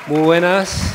Muy buenas.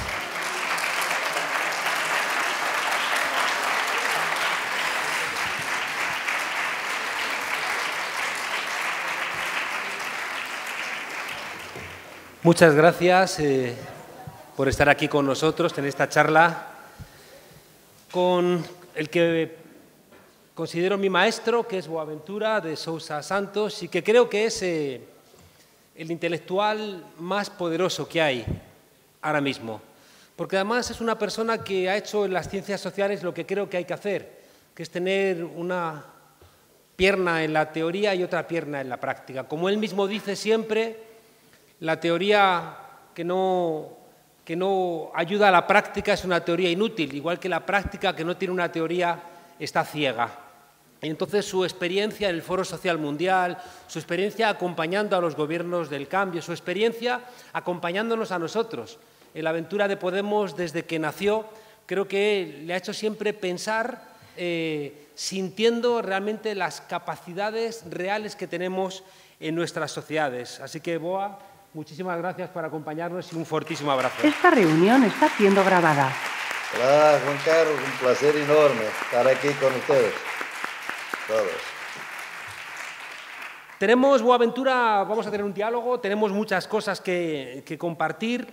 Muchas gracias por estar aquí con nosotros en esta charla con el que considero mi maestro, que es Boaventura de Sousa Santos, y que creo que es el intelectual más poderoso que hay ahora mismo. Porque además es una persona que ha hecho en las ciencias sociales lo que creo que hay que hacer, que es tener una pierna en la teoría y otra pierna en la práctica. Como él mismo dice siempre, la teoría que no ayuda a la práctica es una teoría inútil, igual que la práctica que no tiene una teoría está ciega. Y entonces su experiencia en el Foro Social Mundial, su experiencia acompañando a los gobiernos del cambio, su experiencia acompañándonos a nosotros en la aventura de Podemos desde que nació, creo que le ha hecho siempre pensar sintiendo realmente las capacidades reales que tenemos en nuestras sociedades. Así que, Boa, muchísimas gracias por acompañarnos y un fortísimo abrazo. Esta reunión está siendo grabada. Hola, Juan Carlos, un placer enorme estar aquí con ustedes, todos. Tenemos, Boaventura, vamos a tener un diálogo, tenemos muchas cosas que compartir.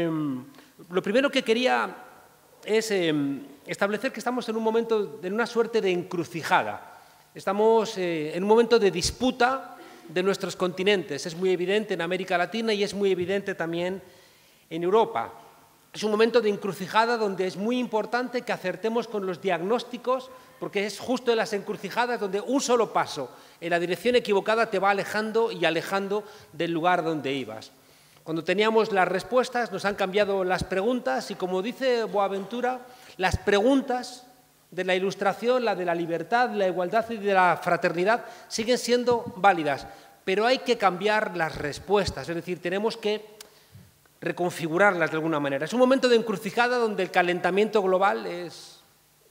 Lo primero que quería es establecer que estamos en un momento, en una suerte de encrucijada. Estamos en un momento de disputa de nuestros continentes. Es muy evidente en América Latina y es muy evidente también en Europa. Es un momento de encrucijada donde es muy importante que acertemos con los diagnósticos, porque es justo en las encrucijadas donde un solo paso en la dirección equivocada te va alejando y alejando del lugar donde ibas. Cuando teníamos las respuestas nos han cambiado las preguntas y, como dice Boaventura, las preguntas de la Ilustración, la de la libertad, la igualdad y de la fraternidad, siguen siendo válidas, pero hay que cambiar las respuestas, es decir, tenemos que reconfigurarlas de alguna manera. Es un momento de encrucijada donde el calentamiento global es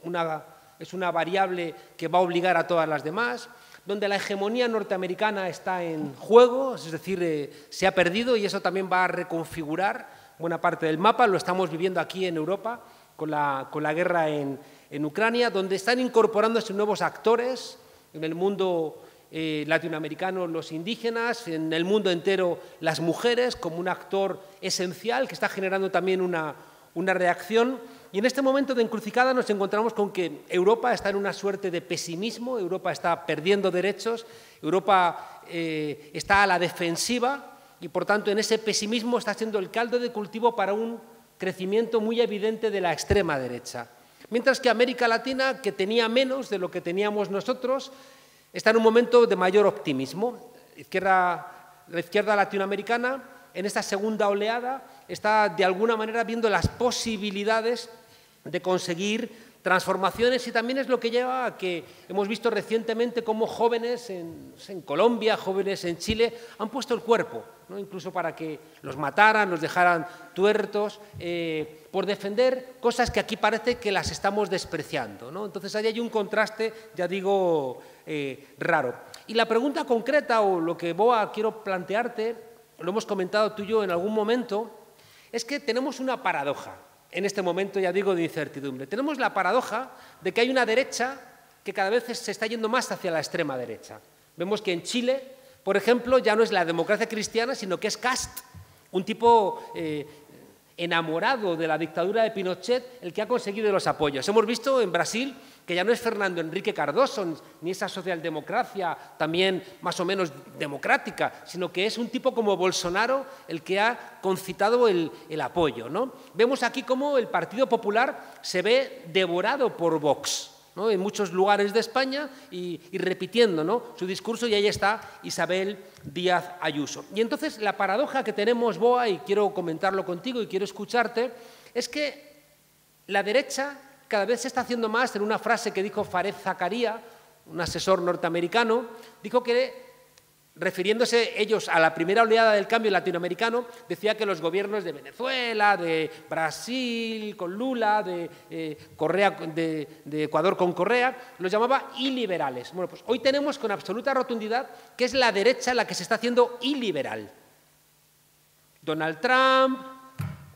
una variable que va a obligar a todas las demás, donde la hegemonía norteamericana está en juego, es decir, se ha perdido y eso también va a reconfigurar buena parte del mapa. Lo estamos viviendo aquí en Europa con la guerra en Ucrania, donde están incorporándose nuevos actores en el mundo latinoamericano, los indígenas, en el mundo entero las mujeres como un actor esencial que está generando también una reacción. Y en este momento de encrucijada nos encontramos con que Europa está en una suerte de pesimismo, Europa está perdiendo derechos, Europa está a la defensiva y, por tanto, en ese pesimismo está siendo el caldo de cultivo para un crecimiento muy evidente de la extrema derecha. Mientras que América Latina, que tenía menos de lo que teníamos nosotros, está en un momento de mayor optimismo. La izquierda latinoamericana, en esta segunda oleada, está de alguna manera viendo las posibilidades de conseguir transformaciones y también es lo que lleva a que hemos visto recientemente cómo jóvenes en Colombia, jóvenes en Chile han puesto el cuerpo, ¿no? Incluso para que los mataran, los dejaran tuertos, por defender cosas que aquí parece que las estamos despreciando, ¿no? Entonces ahí hay un contraste, ya digo, raro. Y la pregunta concreta o lo que, Boa, quiero plantearte, lo hemos comentado tú y yo en algún momento, es que tenemos una paradoja en este momento, ya digo, de incertidumbre. Tenemos la paradoja de que hay una derecha que cada vez se está yendo más hacia la extrema derecha. Vemos que en Chile, por ejemplo, ya no es la democracia cristiana, sino que es Kast, un tipo enamorado de la dictadura de Pinochet, el que ha conseguido los apoyos. Hemos visto en Brasil que ya no es Fernando Henrique Cardoso, ni esa socialdemocracia también más o menos democrática, sino que es un tipo como Bolsonaro el que ha concitado el apoyo, ¿no? Vemos aquí cómo el Partido Popular se ve devorado por Vox, ¿no? En muchos lugares de España y repitiendo, ¿no?, su discurso, y ahí está Isabel Díaz Ayuso. Y entonces la paradoja que tenemos, Boa, y quiero comentarlo contigo y quiero escucharte, es que la derecha cada vez se está haciendo más. En una frase que dijo Fareed Zakaria, un asesor norteamericano, dijo que, refiriéndose ellos a la primera oleada del cambio latinoamericano, decía que los gobiernos de Venezuela, de Brasil con Lula, de Ecuador con Correa, los llamaba iliberales. Bueno, pues hoy tenemos con absoluta rotundidad que es la derecha la que se está haciendo iliberal. Donald Trump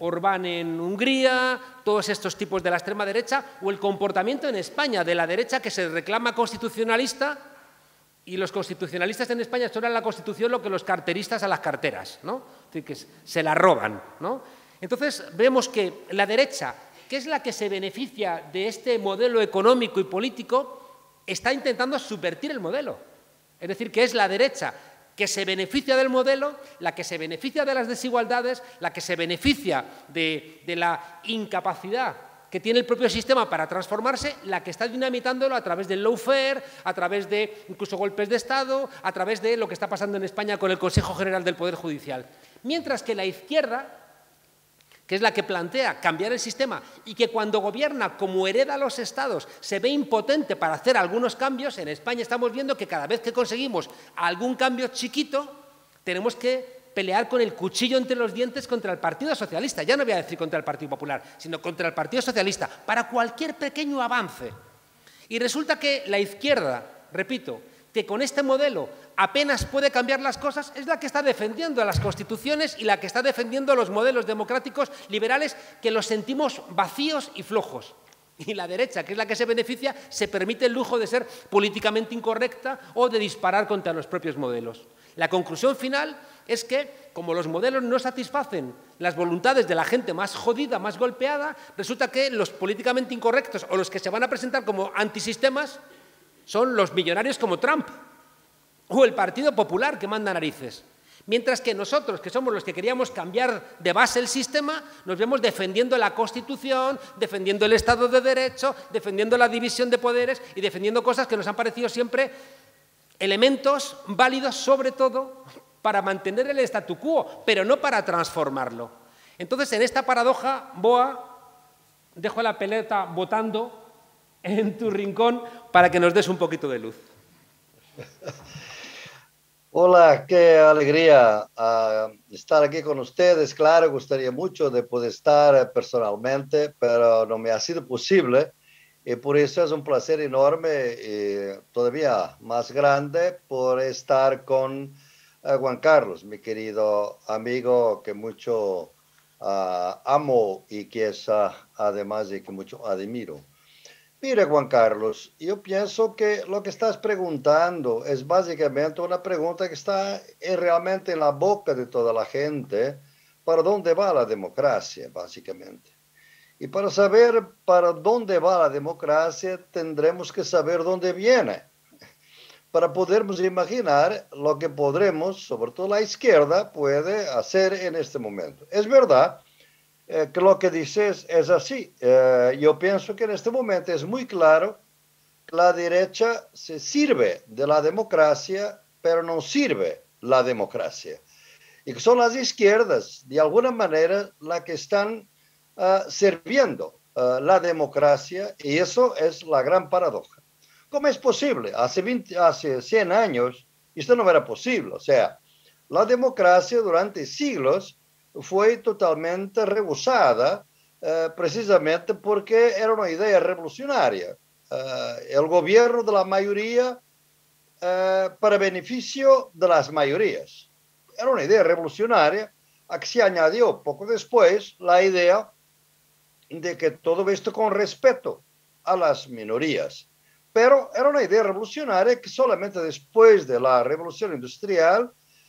Orbán en Hungría, todos estos tipos de la extrema derecha, o el comportamiento en España de la derecha que se reclama constitucionalista, y los constitucionalistas en España son a la Constitución lo que los carteristas a las carteras, ¿no? Es decir, que se la roban, ¿no? Entonces, vemos que la derecha, que es la que se beneficia de este modelo económico y político, está intentando subvertir el modelo. Es decir, que es la derecha que se beneficia del modelo, la que se beneficia de las desigualdades, la que se beneficia de la incapacidad que tiene el propio sistema para transformarse, la que está dinamitándolo a través del lawfare, a través de incluso golpes de Estado, a través de lo que está pasando en España con el Consejo General del Poder Judicial. Mientras que la izquierda, que es la que plantea cambiar el sistema y que cuando gobierna como hereda a los estados se ve impotente para hacer algunos cambios, en España estamos viendo que cada vez que conseguimos algún cambio chiquito, tenemos que pelear con el cuchillo entre los dientes contra el Partido Socialista. Ya no voy a decir contra el Partido Popular, sino contra el Partido Socialista, para cualquier pequeño avance. Y resulta que la izquierda, repito, que con este modelo apenas puede cambiar las cosas, es la que está defendiendo las constituciones y la que está defendiendo los modelos democráticos liberales que los sentimos vacíos y flojos. Y la derecha, que es la que se beneficia, se permite el lujo de ser políticamente incorrecta o de disparar contra los propios modelos. La conclusión final es que, como los modelos no satisfacen las voluntades de la gente más jodida, más golpeada, resulta que los políticamente incorrectos o los que se van a presentar como antisistemas son los millonarios como Trump o el Partido Popular, que manda narices. Mientras que nosotros, que somos los que queríamos cambiar de base el sistema, nos vemos defendiendo la Constitución, defendiendo el Estado de Derecho, defendiendo la división de poderes y defendiendo cosas que nos han parecido siempre elementos válidos, sobre todo, para mantener el statu quo, pero no para transformarlo. Entonces, en esta paradoja, Boa, dejo la pelota botando en tu rincón para que nos des un poquito de luz. Hola, qué alegría estar aquí con ustedes. Claro, gustaría mucho de poder estar personalmente, pero no me ha sido posible. Y por eso es un placer enorme y todavía más grande por estar con Juan Carlos, mi querido amigo que mucho amo y que es además y que mucho admiro. Mira, Juan Carlos, yo pienso que lo que estás preguntando es básicamente una pregunta que está realmente en la boca de toda la gente. ¿Para dónde va la democracia, básicamente? Y para saber para dónde va la democracia, tendremos que saber dónde viene. Para podernos imaginar lo que podremos, sobre todo la izquierda, puede hacer en este momento. Es verdad que lo que dices es así. Yo pienso que en este momento es muy claro que la derecha se sirve de la democracia, pero no sirve la democracia. Y que son las izquierdas, de alguna manera, las que están sirviendo la democracia, y eso es la gran paradoja. ¿Cómo es posible? Hace 100 años esto no era posible. O sea, la democracia durante siglos fue totalmente rehusada precisamente porque era una idea revolucionaria. El gobierno de la mayoría para beneficio de las mayorías. Era una idea revolucionaria a que se añadió poco después la idea de que todo esto con respeto a las minorías. Pero era una idea revolucionaria que solamente después de la revolución industrial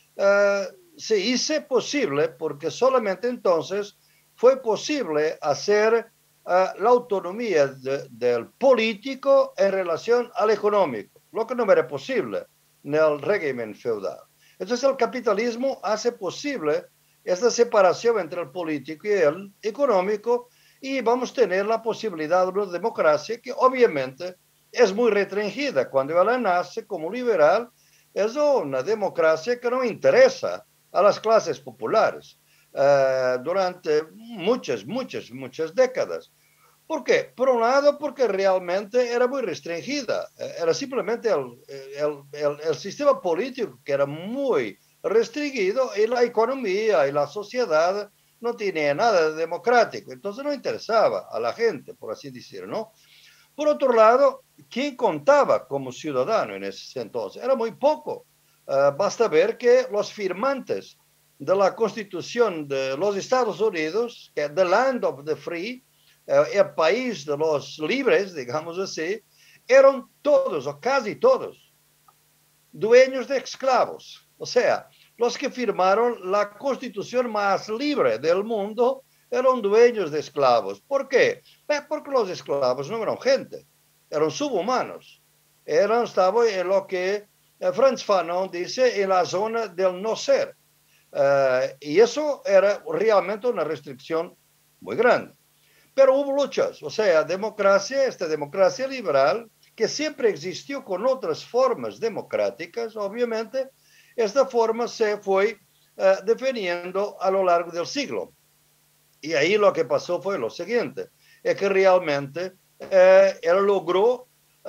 se hizo posible, porque solamente entonces fue posible hacer la autonomía del político en relación al económico, lo que no era posible en el régimen feudal. Entonces el capitalismo hace posible esta separación entre el político y el económico, y vamos a tener la posibilidad de una democracia que obviamente es muy restringida. Cuando ella nace como liberal, es una democracia que no interesa a las clases populares durante muchas décadas. ¿Por qué? Por un lado, porque realmente era muy restringida. Era simplemente el sistema político que era muy restringido, y la economía y la sociedad no tenía nada de democrático. Entonces no interesaba a la gente, por así decirlo, ¿no? Por otro lado, ¿quién contaba como ciudadano en ese entonces? Era muy poco. Basta ver que los firmantes de la Constitución de los Estados Unidos, que es the land of the free, el país de los libres, digamos así, eran todos o casi todos dueños de esclavos. O sea, los que firmaron la constitución más libre del mundo eran dueños de esclavos. ¿Por qué? Porque los esclavos no eran gente, eran subhumanos. Estaban en lo que Frantz Fanon dice en la zona del no ser. Y eso era realmente una restricción muy grande. Pero hubo luchas, o sea, esta democracia liberal, que siempre existió con otras formas democráticas, obviamente, esta forma se fue definiendo a lo largo del siglo. Y ahí lo que pasó fue lo siguiente, es que realmente él logró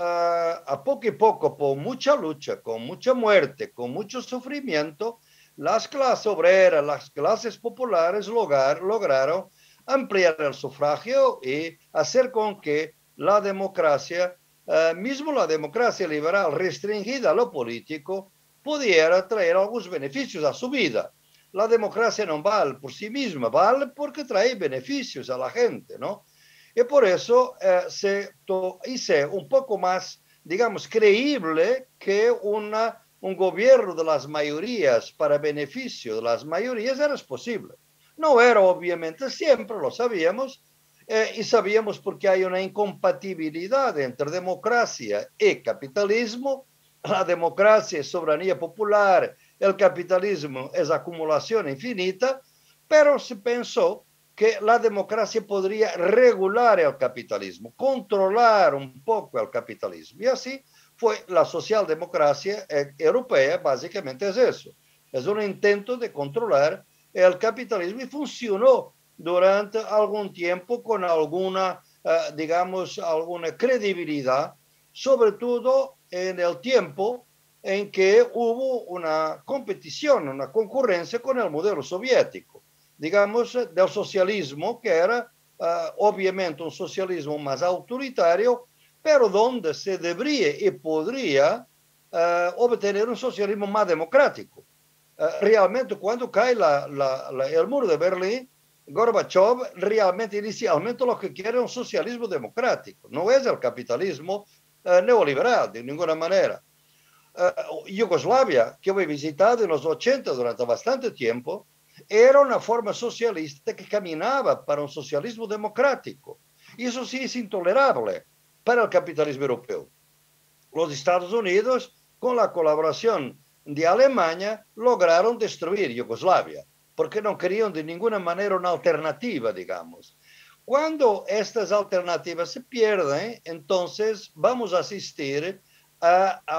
a poco y poco, por mucha lucha, con mucha muerte, con mucho sufrimiento, las clases obreras, las clases populares lograron ampliar el sufragio y hacer con que la democracia, mismo la democracia liberal restringida a lo político, pudiera traer algunos beneficios a su vida. La democracia no vale por sí misma, vale porque trae beneficios a la gente, ¿no? Y por eso se hizo un poco más, digamos, creíble que un gobierno de las mayorías para beneficio de las mayorías era posible. No era obviamente siempre, lo sabíamos, y sabíamos porque hay una incompatibilidad entre democracia y capitalismo. La democracia es soberanía popular, el capitalismo es acumulación infinita, pero se pensó que la democracia podría regular el capitalismo, controlar un poco el capitalismo. Y así fue la socialdemocracia europea, básicamente es eso. Es un intento de controlar el capitalismo y funcionó durante algún tiempo con alguna, digamos, alguna credibilidad, sobre todo en el tiempo en que hubo una competición, una concurrencia con el modelo soviético, digamos, del socialismo, que era obviamente un socialismo más autoritario, pero donde se debería y podría obtener un socialismo más democrático. Realmente cuando cae el muro de Berlín, Gorbachev realmente inicialmente lo que quiere es un socialismo democrático, no es el capitalismo neoliberal de ninguna manera. Yugoslavia, que he visitado en los 80 durante bastante tiempo, era una forma socialista que caminaba para un socialismo democrático. Y eso sí es intolerable para el capitalismo europeo. Los Estados Unidos, con la colaboración de Alemania, lograron destruir Yugoslavia, porque no querían de ninguna manera una alternativa, digamos. Cuando estas alternativas se pierden, entonces vamos a asistir a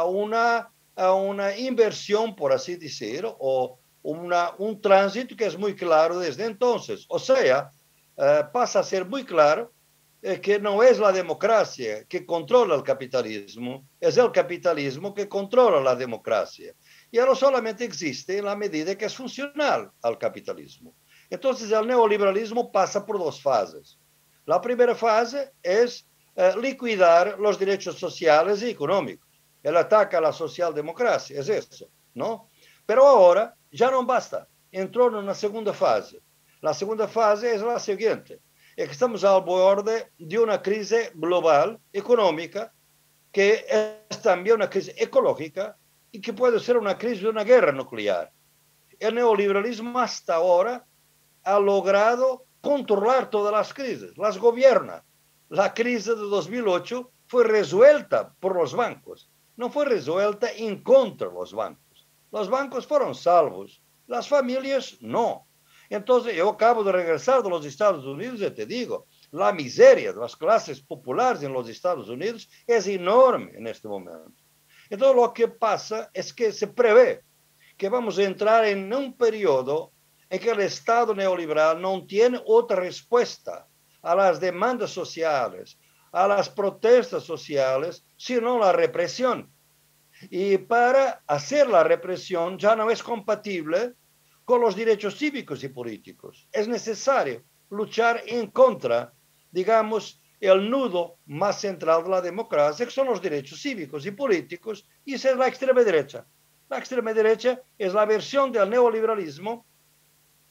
una inversión, por así decir, o un tránsito que es muy claro desde entonces. O sea, pasa a ser muy claro que no es la democracia que controla el capitalismo, es el capitalismo que controla la democracia. Y ahora solamente existe en la medida que es funcional al capitalismo. Entonces, el neoliberalismo pasa por dos fases. La primera fase es liquidar los derechos sociales y económicos. El ataque a la socialdemocracia es eso, ¿no? Pero ahora ya no basta. Entró en una segunda fase. La segunda fase es la siguiente. Es que estamos al borde de una crisis global económica que es también una crisis ecológica y que puede ser una crisis de una guerra nuclear. El neoliberalismo hasta ahora ha logrado controlar todas las crisis, las gobierna. La crisis de 2008 fue resuelta por los bancos, no fue resuelta en contra de los bancos. Los bancos fueron salvos, las familias no. Entonces, yo acabo de regresar de los Estados Unidos y te digo, la miseria de las clases populares en los Estados Unidos es enorme en este momento. Entonces, lo que pasa es que se prevé que vamos a entrar en un periodo en que el Estado neoliberal no tiene otra respuesta a las demandas sociales, a las protestas sociales, sino la represión. Y para hacer la represión ya no es compatible con los derechos cívicos y políticos. Es necesario luchar en contra, digamos, el nudo más central de la democracia, que son los derechos cívicos y políticos, y esa es la extrema derecha. La extrema derecha es la versión del neoliberalismo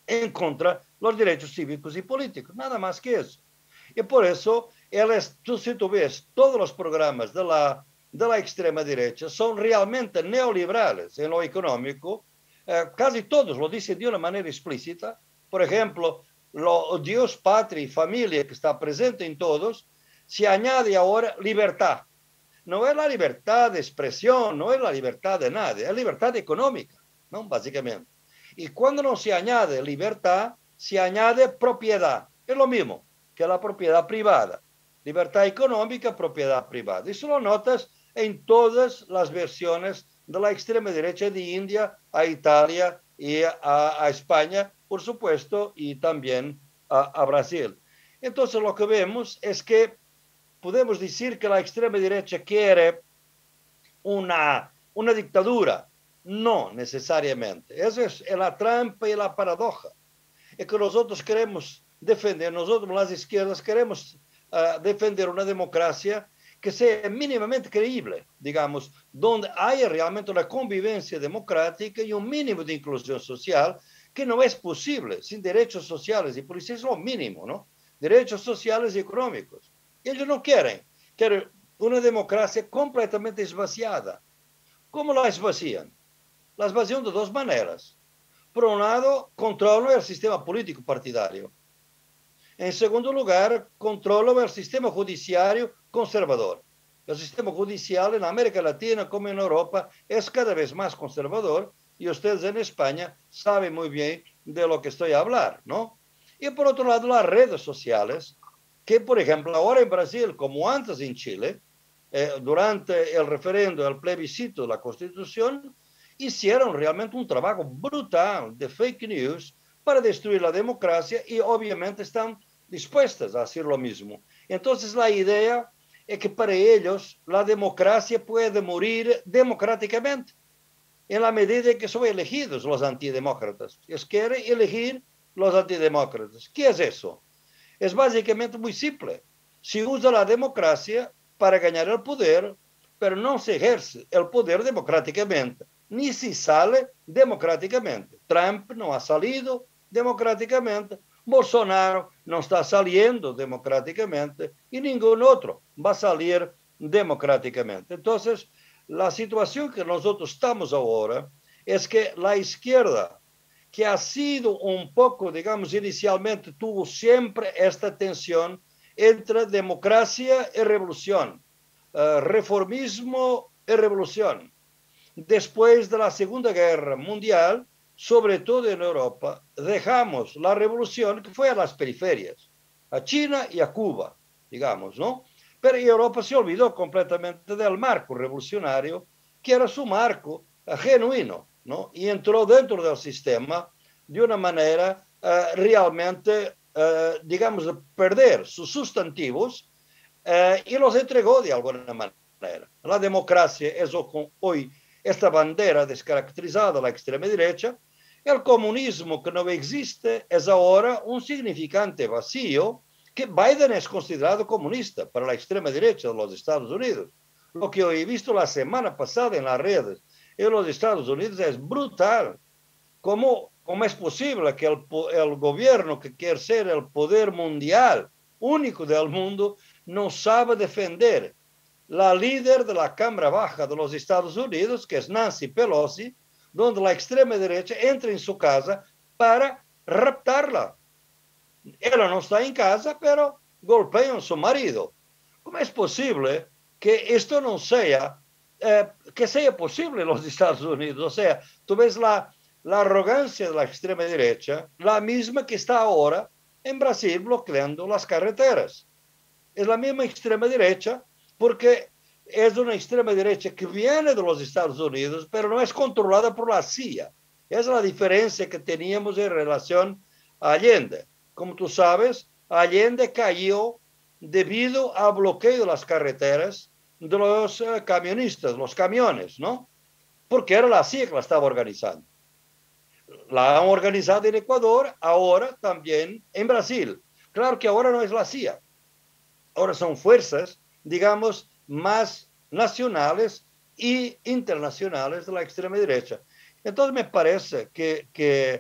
en contra de los derechos cívicos y políticos, nada más que eso. Y por eso, si tú ves, todos los programas de la extrema derecha son realmente neoliberales en lo económico, casi todos lo dicen de una manera explícita. Por ejemplo, Dios, patria y familia, que está presente en todos, se añade ahora libertad. No es la libertad de expresión, no es la libertad de nadie, es libertad económica, ¿no? Básicamente. Y cuando no se añade libertad, se añade propiedad. Es lo mismo que la propiedad privada. Libertad económica, propiedad privada. Eso lo notas en todas las versiones de la extrema derecha de India a Italia y a España, por supuesto, y también a Brasil. Entonces lo que vemos es que podemos decir que la extrema derecha quiere una dictadura. No necesariamente. Esa es la trampa y la paradoja. Es que nosotros queremos defender, nosotros las izquierdas queremos defender una democracia que sea mínimamente creíble, digamos, donde haya realmente una convivencia democrática y un mínimo de inclusión social, que no es posible sin derechos sociales y políticos, es lo mínimo, ¿no? Derechos sociales y económicos. Ellos no quieren una democracia completamente esvaciada. ¿Cómo la esvacían? La esvacían de dos maneras. Por un lado, controlan el sistema político partidario. En segundo lugar, controlan el sistema judiciario conservador. El sistema judicial en América Latina como en Europa es cada vez más conservador y ustedes en España saben muy bien de lo que estoy a hablar, ¿no? Y por otro lado, las redes sociales, que por ejemplo ahora en Brasil, como antes en Chile, durante el referendo, el plebiscito de la Constitución, hicieron realmente un trabajo brutal de fake news para destruir la democracia y obviamente están dispuestas a hacer lo mismo. Entonces la idea es que para ellos la democracia puede morir democráticamente en la medida en que son elegidos los antidemócratas. Ellos quieren elegir los antidemócratas. ¿Qué es eso? Es básicamente muy simple. Se usa la democracia para ganar el poder, pero no se ejerce el poder democráticamente, ni se sale democráticamente. Trump no ha salido democráticamente, Bolsonaro no está saliendo democráticamente y ningún otro va a salir democráticamente. Entonces, la situación que nosotros estamos ahora es que la izquierda, que ha sido un poco, digamos, inicialmente tuvo siempre esta tensión entre democracia y revolución, reformismo y revolución. Después de la Segunda Guerra Mundial, sobre todo en Europa, dejamos la revolución que fue a las periferias, a China y a Cuba, digamos, ¿no? Pero Europa se olvidó completamente del marco revolucionario, que era su marco genuino, ¿no? Y entró dentro del sistema de una manera realmente, digamos, de perder sus sustantivos y los entregó de alguna manera. La democracia es hoy esta bandera descaracterizada de la extrema derecha. El comunismo, que no existe, es ahora un significante vacío, que Biden es considerado comunista para la extrema derecha de los Estados Unidos. Lo que he visto la semana pasada en las redes en los Estados Unidos es brutal. ¿Cómo es posible que el gobierno que quiere ser el poder mundial, único del mundo, no sabe defender la líder de la Cámara Baja de los Estados Unidos, que es Nancy Pelosi, donde la extrema derecha entra en su casa para raptarla? Ella no está en casa, pero golpean a su marido. ¿Cómo es posible que esto no sea, que sea posible en los Estados Unidos? O sea, tú ves la arrogancia de la extrema derecha, la misma que está ahora en Brasil bloqueando las carreteras. Es la misma extrema derecha porque es una extrema derecha que viene de los Estados Unidos, pero no es controlada por la CIA. Esa es la diferencia que teníamos en relación a Allende. Como tú sabes, Allende cayó debido al bloqueo de las carreteras de los camionistas, los camiones, ¿no? Porque era la CIA que la estaba organizando. La han organizado en Ecuador, ahora también en Brasil. Claro que ahora no es la CIA. Ahora son fuerzas, digamos, más nacionales e internacionales de la extrema derecha. Entonces me parece que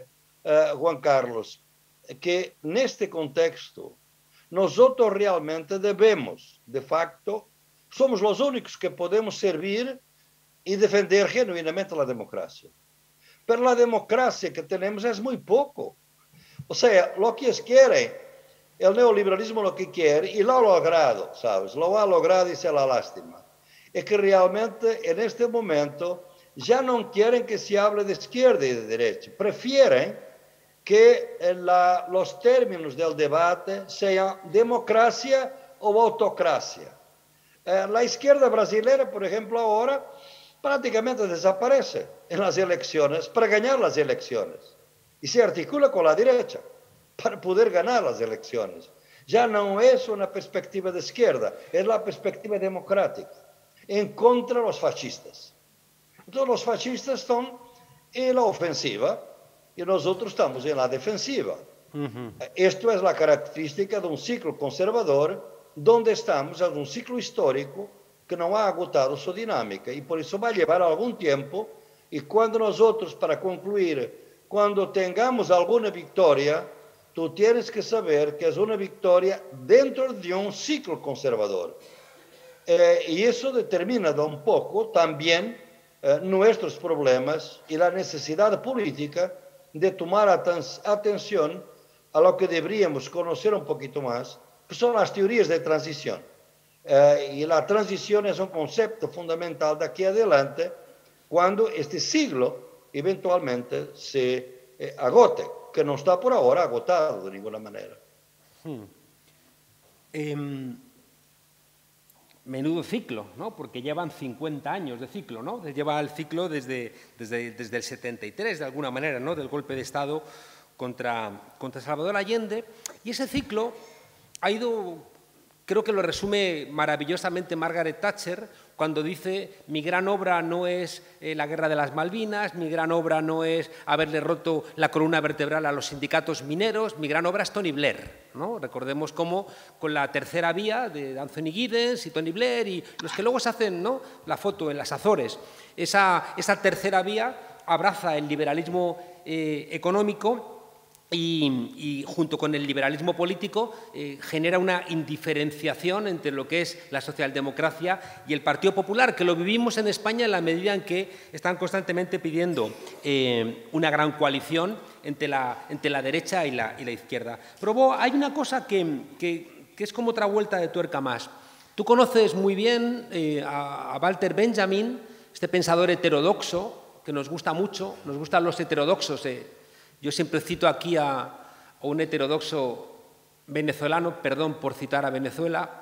Juan Carlos, que en este contexto nosotros realmente debemos, de facto, somos los únicos que podemos servir y defender genuinamente la democracia. Pero la democracia que tenemos es muy poco. O sea, lo que ellos quieren, el neoliberalismo lo que quiere, y lo ha logrado, ¿sabes? Lo ha logrado y se la lástima. Es que realmente en este momento ya no quieren que se hable de izquierda y de derecha. Prefieren que los términos del debate sean democracia o autocracia. La izquierda brasileña, por ejemplo, ahora prácticamente desaparece en las elecciones para ganar las elecciones y se articula con la derecha para poder ganar las elecciones. Ya no es una perspectiva de izquierda, es la perspectiva democrática en contra de los fascistas. Entonces los fascistas están en la ofensiva y nosotros estamos en la defensiva. Esto es la característica de un ciclo conservador donde estamos en un ciclo histórico que no ha agotado su dinámica y por eso va a llevar algún tiempo y cuando nosotros, para concluir, cuando tengamos alguna victoria, tú tienes que saber que es una victoria dentro de un ciclo conservador. Y eso determina un poco también nuestros problemas y la necesidad política de tomar atención a lo que deberíamos conocer un poquito más, que son las teorías de transición. Y la transición es un concepto fundamental de aquí adelante cuando este siglo eventualmente se agote, que no está por ahora agotado de ninguna manera. Menudo ciclo, ¿no? Porque llevan 50 años de ciclo, ¿no? Lleva el ciclo desde el 73, de alguna manera, ¿no? Del golpe de Estado contra Salvador Allende. Y ese ciclo ha ido, creo que lo resume maravillosamente Margaret Thatcher cuando dice: mi gran obra no es la guerra de las Malvinas, mi gran obra no es haberle roto la columna vertebral a los sindicatos mineros, mi gran obra es Tony Blair, ¿no? Recordemos cómo con la tercera vía de Anthony Giddens y Tony Blair y los que luego se hacen, ¿no?, la foto en las Azores, esa tercera vía abraza el liberalismo económico y junto con el liberalismo político genera una indiferenciación entre lo que es la socialdemocracia y el Partido Popular, que lo vivimos en España en la medida en que están constantemente pidiendo una gran coalición entre la derecha y la izquierda. Pero hay una cosa que es como otra vuelta de tuerca más. Tú conoces muy bien a Walter Benjamin, este pensador heterodoxo que nos gusta mucho, nos gustan los heterodoxos. Yo siempre cito aquí a un heterodoxo venezolano, perdón por citar a Venezuela,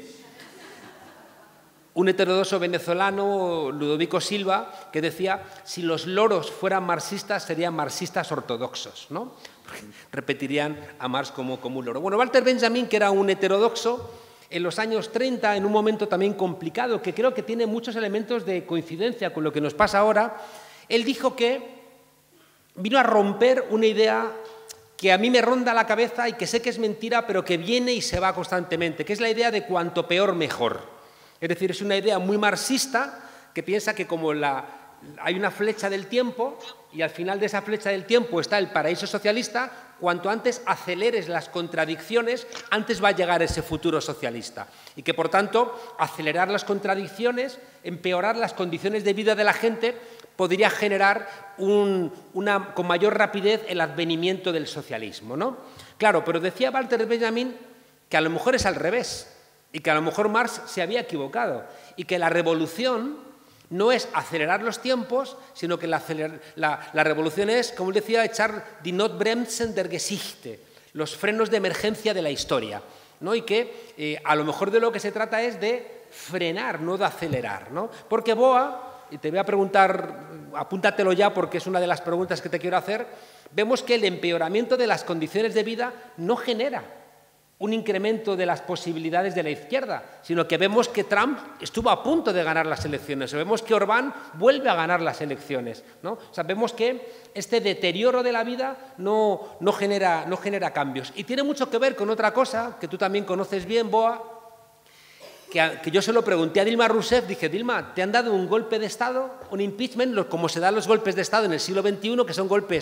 un heterodoxo venezolano, Ludovico Silva, que decía: si los loros fueran marxistas, serían marxistas ortodoxos, ¿no? Repetirían a Marx como un loro. Bueno, Walter Benjamin, que era un heterodoxo, en los años 30, en un momento también complicado, que creo que tiene muchos elementos de coincidencia con lo que nos pasa ahora, él dijo que vino a romper una idea que a mí me ronda la cabeza y que sé que es mentira, pero que viene y se va constantemente, que es la idea de cuanto peor, mejor. Es decir, es una idea muy marxista que piensa que como hay una flecha del tiempo y al final de esa flecha del tiempo está el paraíso socialista, cuanto antes aceleres las contradicciones, antes va a llegar ese futuro socialista. Y que, por tanto, acelerar las contradicciones, empeorar las condiciones de vida de la gente, podría generar con mayor rapidez el advenimiento del socialismo, ¿no? Claro, pero decía Walter Benjamin que a lo mejor es al revés y que a lo mejor Marx se había equivocado y que la revolución no es acelerar los tiempos, sino que la revolución es, como él decía, echar die Notbremsen der Geschichte, los frenos de emergencia de la historia, ¿no? Y que a lo mejor de lo que se trata es de frenar, no de acelerar, ¿no? Porque Boa, y te voy a preguntar, apúntatelo ya porque es una de las preguntas que te quiero hacer, vemos que el empeoramiento de las condiciones de vida no genera un incremento de las posibilidades de la izquierda, sino que vemos que Trump estuvo a punto de ganar las elecciones, o vemos que Orbán vuelve a ganar las elecciones, ¿no? O sea, vemos que este deterioro de la vida no genera cambios. Y tiene mucho que ver con otra cosa que tú también conoces bien, Boa, que yo se lo pregunté a Dilma Rousseff, dije: Dilma, ¿te han dado un golpe de Estado, un impeachment, como se dan los golpes de Estado en el siglo XXI, que son golpes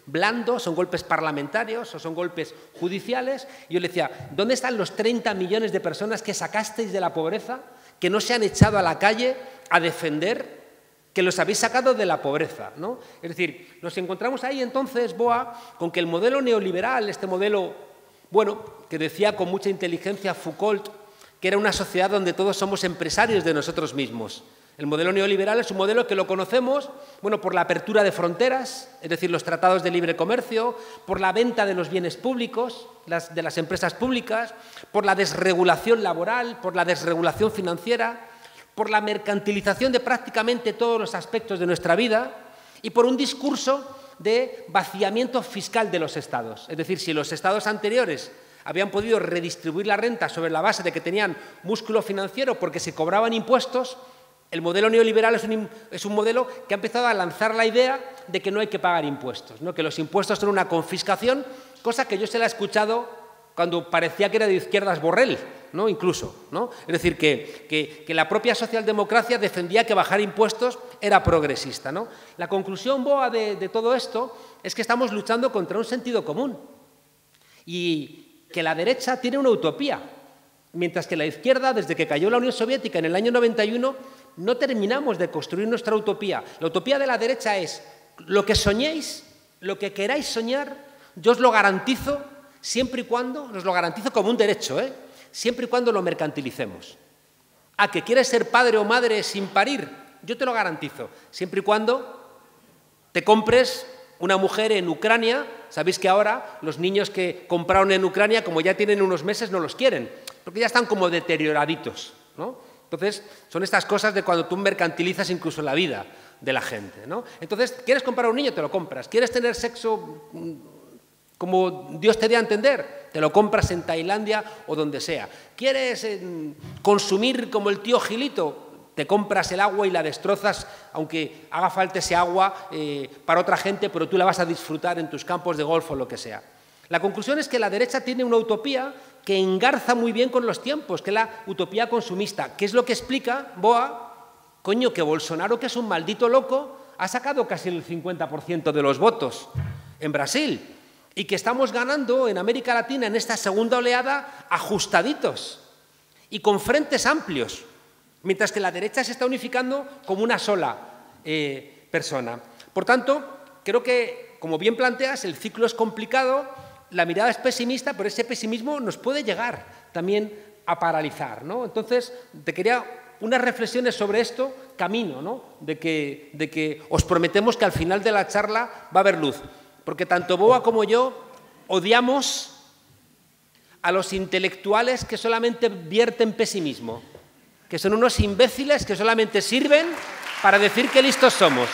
blandos, son golpes parlamentarios o son golpes judiciales. Y yo le decía, ¿dónde están los 30 millones de personas que sacasteis de la pobreza, que no se han echado a la calle a defender, que los habéis sacado de la pobreza, ¿no? Es decir, nos encontramos ahí entonces, Boa, con que el modelo neoliberal, este modelo, bueno, que decía con mucha inteligencia Foucault, que era una sociedad donde todos somos empresarios de nosotros mismos. El modelo neoliberal es un modelo que lo conocemos, bueno, por la apertura de fronteras, es decir, los tratados de libre comercio, por la venta de los bienes públicos, de las empresas públicas, por la desregulación laboral, por la desregulación financiera, por la mercantilización de prácticamente todos los aspectos de nuestra vida y por un discurso de vaciamiento fiscal de los estados. Es decir, si los estados anteriores habían podido redistribuir la renta sobre la base de que tenían músculo financiero porque se cobraban impuestos, el modelo neoliberal es un modelo que ha empezado a lanzar la idea de que no hay que pagar impuestos, ¿no? Que los impuestos son una confiscación, cosa que yo se la he escuchado cuando parecía que era de izquierdas Borrell, ¿no? Incluso, ¿no? Es decir, que la propia socialdemocracia defendía que bajar impuestos era progresista, ¿no? La conclusión, Boa, de todo esto es que estamos luchando contra un sentido común y que la derecha tiene una utopía, mientras que la izquierda, desde que cayó la Unión Soviética en el año 91, no terminamos de construir nuestra utopía. La utopía de la derecha es lo que soñéis, lo que queráis soñar, yo os lo garantizo, siempre y cuando, os lo garantizo como un derecho, siempre y cuando lo mercantilicemos. ¿A que quieres ser padre o madre sin parir? Yo te lo garantizo, siempre y cuando te compres una mujer en Ucrania. Sabéis que ahora los niños que compraron en Ucrania, como ya tienen unos meses, no los quieren, porque ya están como deterioraditos, ¿no? Entonces, son estas cosas de cuando tú mercantilizas incluso la vida de la gente, ¿no? Entonces, ¿quieres comprar un niño? Te lo compras. ¿Quieres tener sexo como Dios te dé a entender? Te lo compras en Tailandia o donde sea. ¿Quieres consumir como el tío Gilito? Te compras el agua y la destrozas, aunque haga falta ese agua para otra gente, pero tú la vas a disfrutar en tus campos de golf o lo que sea. La conclusión es que la derecha tiene una utopía que engarza muy bien con los tiempos, que es la utopía consumista, que es lo que explica, Boa, coño, que Bolsonaro, que es un maldito loco, ha sacado casi el 50% de los votos en Brasil y que estamos ganando en América Latina en esta segunda oleada ajustaditos y con frentes amplios, mientras que la derecha se está unificando como una sola persona. Por tanto, creo que, como bien planteas, el ciclo es complicado, la mirada es pesimista, pero ese pesimismo nos puede llegar también a paralizar, ¿no? Entonces, te quería unas reflexiones sobre esto, camino, ¿no? De que os prometemos que al final de la charla va a haber luz, porque tanto Boa como yo odiamos a los intelectuales que solamente vierten pesimismo, que son unos imbéciles que solamente sirven para decir qué listos somos.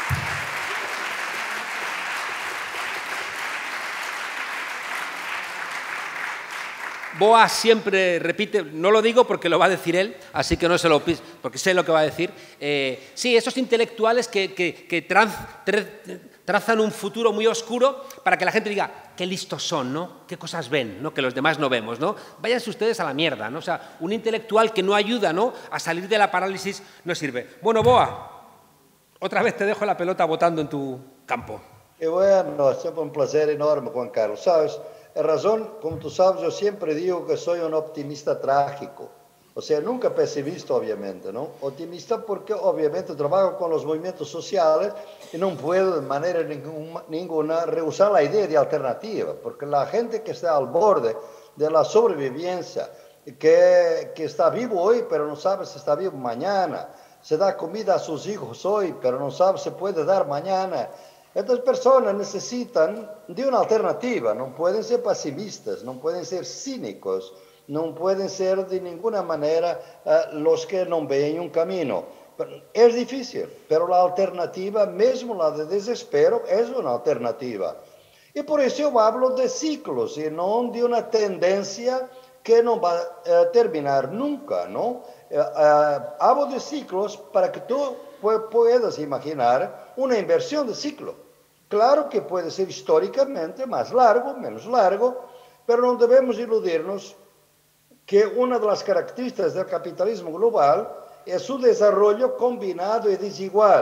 Boa siempre repite, no lo digo porque lo va a decir él, así que no se lo pido, porque sé lo que va a decir. Sí, esos intelectuales que trazan un futuro muy oscuro para que la gente diga, qué listos son, ¿no? Qué cosas ven, ¿no? Que los demás no vemos, ¿no? Váyanse ustedes a la mierda, ¿no? O sea, un intelectual que no ayuda, ¿no?, a salir de la parálisis no sirve. Bueno, Boa, otra vez te dejo la pelota botando en tu campo. Qué bueno, siempre un placer enorme, Juan Carlos. ¿Sabes? En razón, como tú sabes, yo siempre digo que soy un optimista trágico. O sea, nunca pesimista, obviamente, ¿no? Optimista porque, obviamente, trabajo con los movimientos sociales y no puedo de manera ninguna rehusar la idea de alternativa, porque la gente que está al borde de la sobrevivencia, que está vivo hoy, pero no sabe si está vivo mañana, se da comida a sus hijos hoy, pero no sabe si puede dar mañana. Estas personas necesitan de una alternativa, no pueden ser pesimistas, no pueden ser cínicos, no pueden ser de ninguna manera los que no ven un camino. Es difícil, pero la alternativa, mismo la de desespero, es una alternativa. Y por eso yo hablo de ciclos y no de una tendencia que no va a terminar nunca, ¿no? Hablo de ciclos para que tú puedas imaginar una inversión de ciclo. Claro que puede ser históricamente más largo, menos largo, pero no debemos iludirnos que una de las características del capitalismo global es su desarrollo combinado y desigual.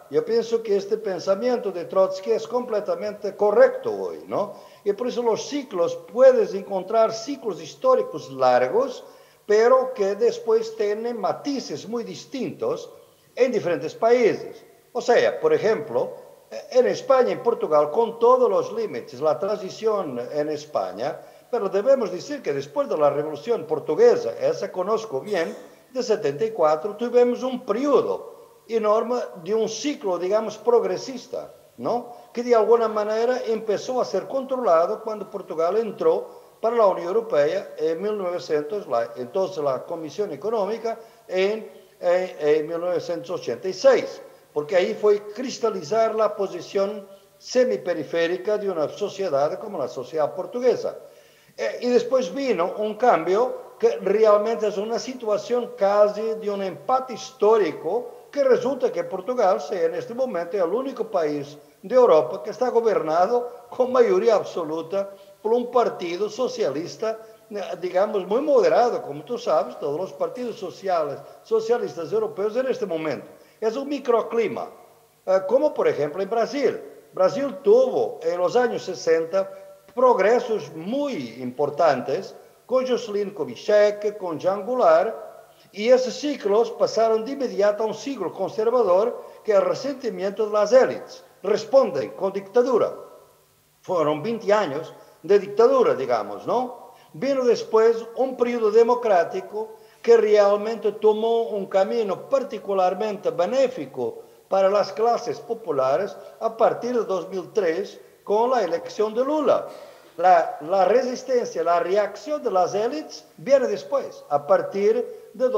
Yo pienso que este pensamiento de Trotsky es completamente correcto hoy, ¿no? Y por eso los ciclos, puedes encontrar ciclos históricos largos, pero que después tienen matices muy distintos en diferentes países. O sea, por ejemplo, en España y en Portugal, con todos los límites, la transición en España, pero debemos decir que después de la Revolución Portuguesa, esa conozco bien, de 74, tuvimos un periodo enorme de un ciclo, digamos, progresista, ¿no? Que de alguna manera empezó a ser controlado cuando Portugal entró para la Unión Europea en 1900, entonces la Comisión Económica, en 1986, porque ahí fue cristalizar la posición semiperiférica de una sociedad como la sociedad portuguesa. Y después vino un cambio que realmente es una situación casi de un empate histórico, que resulta que Portugal sea en este momento el único país de Europa que está gobernado con mayoría absoluta por un partido socialista, digamos, muy moderado, como tú sabes, todos los partidos socialistas europeos en este momento. Es un microclima, como por ejemplo en Brasil. Brasil tuvo en los años 60 progresos muy importantes con Juscelino Kubitschek, con Jean Goulart, y esos ciclos pasaron de inmediato a un ciclo conservador, que es el resentimiento de las élites. Responden con dictadura. Fueron 20 años de dictadura, digamos, ¿no? Vino después un periodo democrático que realmente tomó un camino particularmente benéfico para las clases populares a partir de 2003, con la elección de Lula. La resistencia, la reacción de las élites viene después, a partir de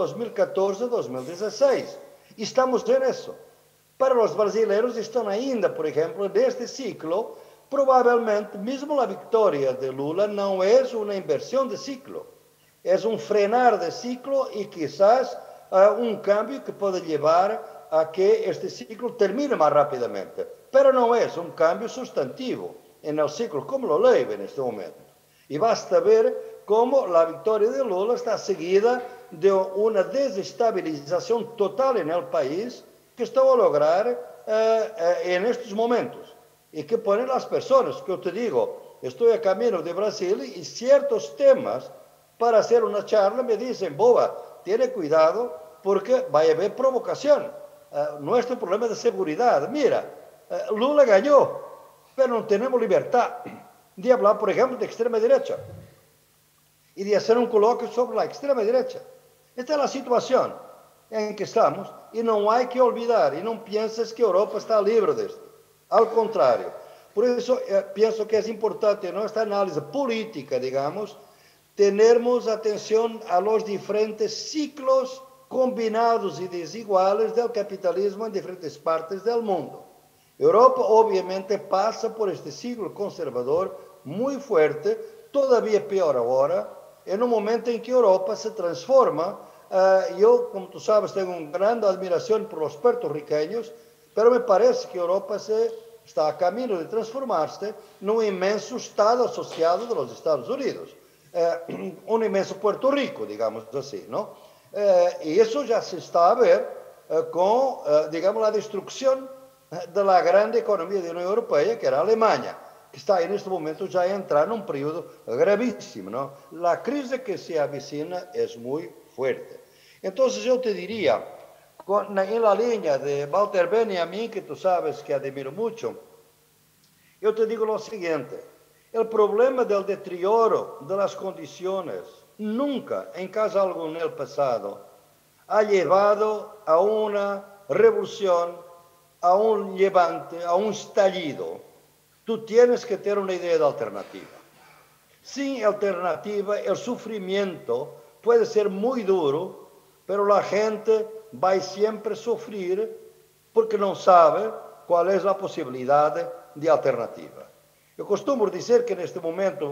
2014-2016. Y estamos en eso. Para los brasileños están ainda, por ejemplo, en este ciclo. Probablemente, mesmo la victoria de Lula no es una inversión de ciclo, es un frenar de ciclo y quizás un cambio que puede llevar a que este ciclo termine más rápidamente, pero no es un cambio sustantivo en el ciclo como lo leo en este momento. Y basta ver cómo la victoria de Lula está seguida de una desestabilización total en el país que está a lograr en estos momentos. Y que ponen las personas, que yo te digo, estoy a camino de Brasil y ciertos temas para hacer una charla me dicen, boba, tiene cuidado porque va a haber provocación. Nuestro problema de seguridad, mira, Lula ganó, pero no tenemos libertad de hablar, por ejemplo, de extrema derecha y de hacer un coloquio sobre la extrema derecha. Esta es la situación en que estamos y no hay que olvidar, y no pienses que Europa está libre de esto. Al contrario. Por eso pienso que es importante en nuestra análisis política, digamos, tenermos atención a los diferentes ciclos combinados y desiguales del capitalismo en diferentes partes del mundo. Europa obviamente pasa por este ciclo conservador muy fuerte, todavía peor ahora, en un momento en que Europa se transforma. Yo, como tú sabes, tengo una gran admiración por los puertorriqueños, pero me parece que Europa está a camino de transformarse en un inmenso Estado asociado de los Estados Unidos, un inmenso Puerto Rico, digamos así, ¿no? Y eso ya se está a ver con, digamos, la destrucción de la gran economía de la Unión Europea, que era Alemania, que está en este momento ya entrando en un periodo gravísimo, ¿no? La crisis que se avecina es muy fuerte. Entonces yo te diría, en la línea de Walter Benjamin, que tú sabes que admiro mucho, yo te digo lo siguiente: el problema del deterioro de las condiciones nunca, en caso alguno en el pasado, ha llevado a una revolución, a un levante, a un estallido. Tú tienes que tener una idea de alternativa. Sin alternativa, el sufrimiento puede ser muy duro, pero la gente va a siempre sufrir porque no sabe cuál es la posibilidad de alternativa. Yo costumo decir que en este momento,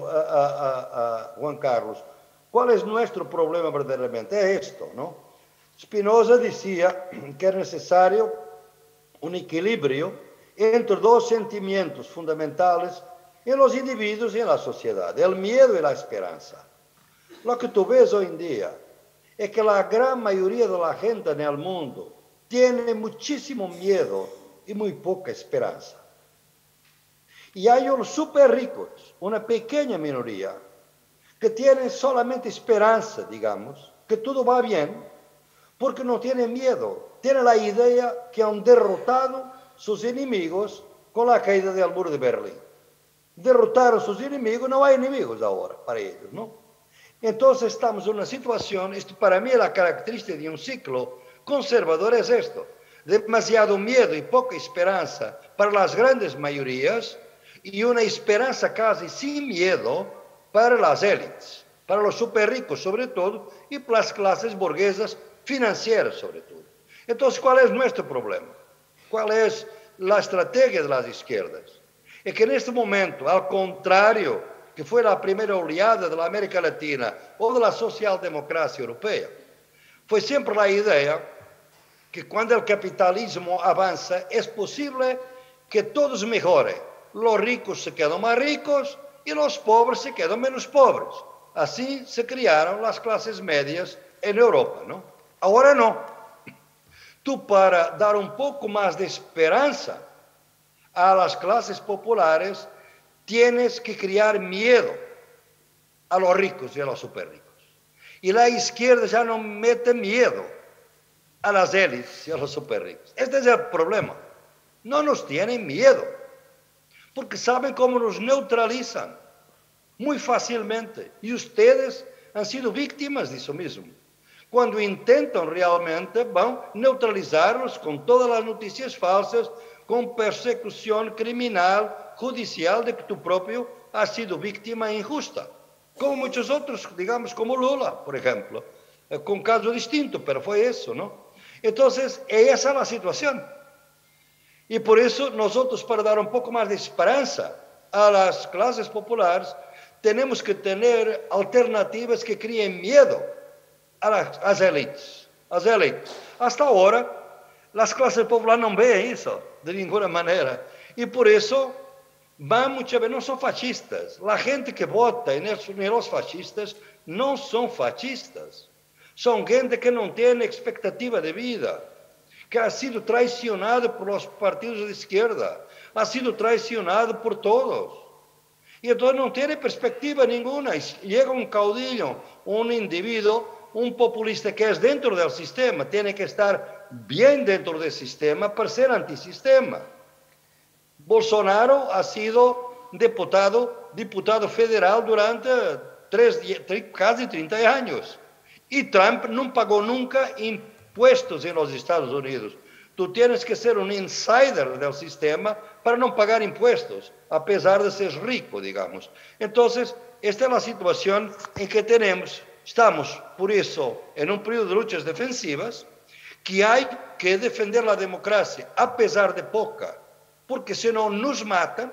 Juan Carlos, ¿cuál es nuestro problema verdaderamente? Es esto, ¿no? Spinoza decía que es necesario un equilibrio entre dos sentimientos fundamentales en los individuos y en la sociedad: el miedo y la esperanza. Lo que tú ves hoy en día es que la gran mayoría de la gente en el mundo tiene muchísimo miedo y muy poca esperanza. Y hay los súper ricos, una pequeña minoría, que tienen solamente esperanza, digamos, que todo va bien, porque no tienen miedo, tienen la idea que han derrotado sus enemigos con la caída del muro de Berlín. Derrotaron sus enemigos, no hay enemigos ahora para ellos, ¿no? Entonces estamos en una situación, esto para mí es la característica de un ciclo conservador, es esto: demasiado miedo y poca esperanza para las grandes mayorías y una esperanza casi sin miedo para las élites, para los súper ricos sobre todo y para las clases burguesas financieras sobre todo. Entonces, ¿cuál es nuestro problema? ¿Cuál es la estrategia de las izquierdas? Es que en este momento, al contrario que fue la primera oleada de la América Latina o de la socialdemocracia europea, fue siempre la idea que cuando el capitalismo avanza es posible que todos mejoren. Los ricos se quedan más ricos y los pobres se quedan menos pobres. Así se crearon las clases medias en Europa, ¿no? Ahora no. Tú, para dar un poco más de esperanza a las clases populares, tienes que crear miedo a los ricos y a los super ricos. Y la izquierda ya no mete miedo a las élites y a los super ricos. Este es el problema. No nos tienen miedo, porque saben cómo nos neutralizan muy fácilmente. Y ustedes han sido víctimas de eso mismo. Cuando intentan realmente, van a neutralizarlos con todas las noticias falsas, con persecución criminal, judicial, de que tú propio has sido víctima injusta. Como muchos otros, digamos, como Lula, por ejemplo, con caso distinto, pero fue eso, ¿no? Entonces, esa es la situación. Y por eso nosotros, para dar un poco más de esperanza a las clases populares, tenemos que tener alternativas que creen miedo a las élites. Hasta ahora, las clases populares no ven eso de ninguna manera. Y por eso, van muchas veces, no son fascistas. La gente que vota en los fascistas no son fascistas. Son gente que no tiene expectativa de vida, que ha sido traicionado por los partidos de izquierda, ha sido traicionado por todos. Y entonces no tiene perspectiva ninguna. Y llega un caudillo, un individuo, un populista que es dentro del sistema, tiene que estar bien dentro del sistema para ser antisistema. Bolsonaro ha sido diputado federal durante casi 30 años. Y Trump no pagó nunca impuestos en los Estados Unidos. Tú tienes que ser un insider del sistema para no pagar impuestos, a pesar de ser rico, digamos. Entonces, esta es la situación en que estamos, por eso, en un periodo de luchas defensivas, que hay que defender la democracia, a pesar de poca, porque si no nos matan.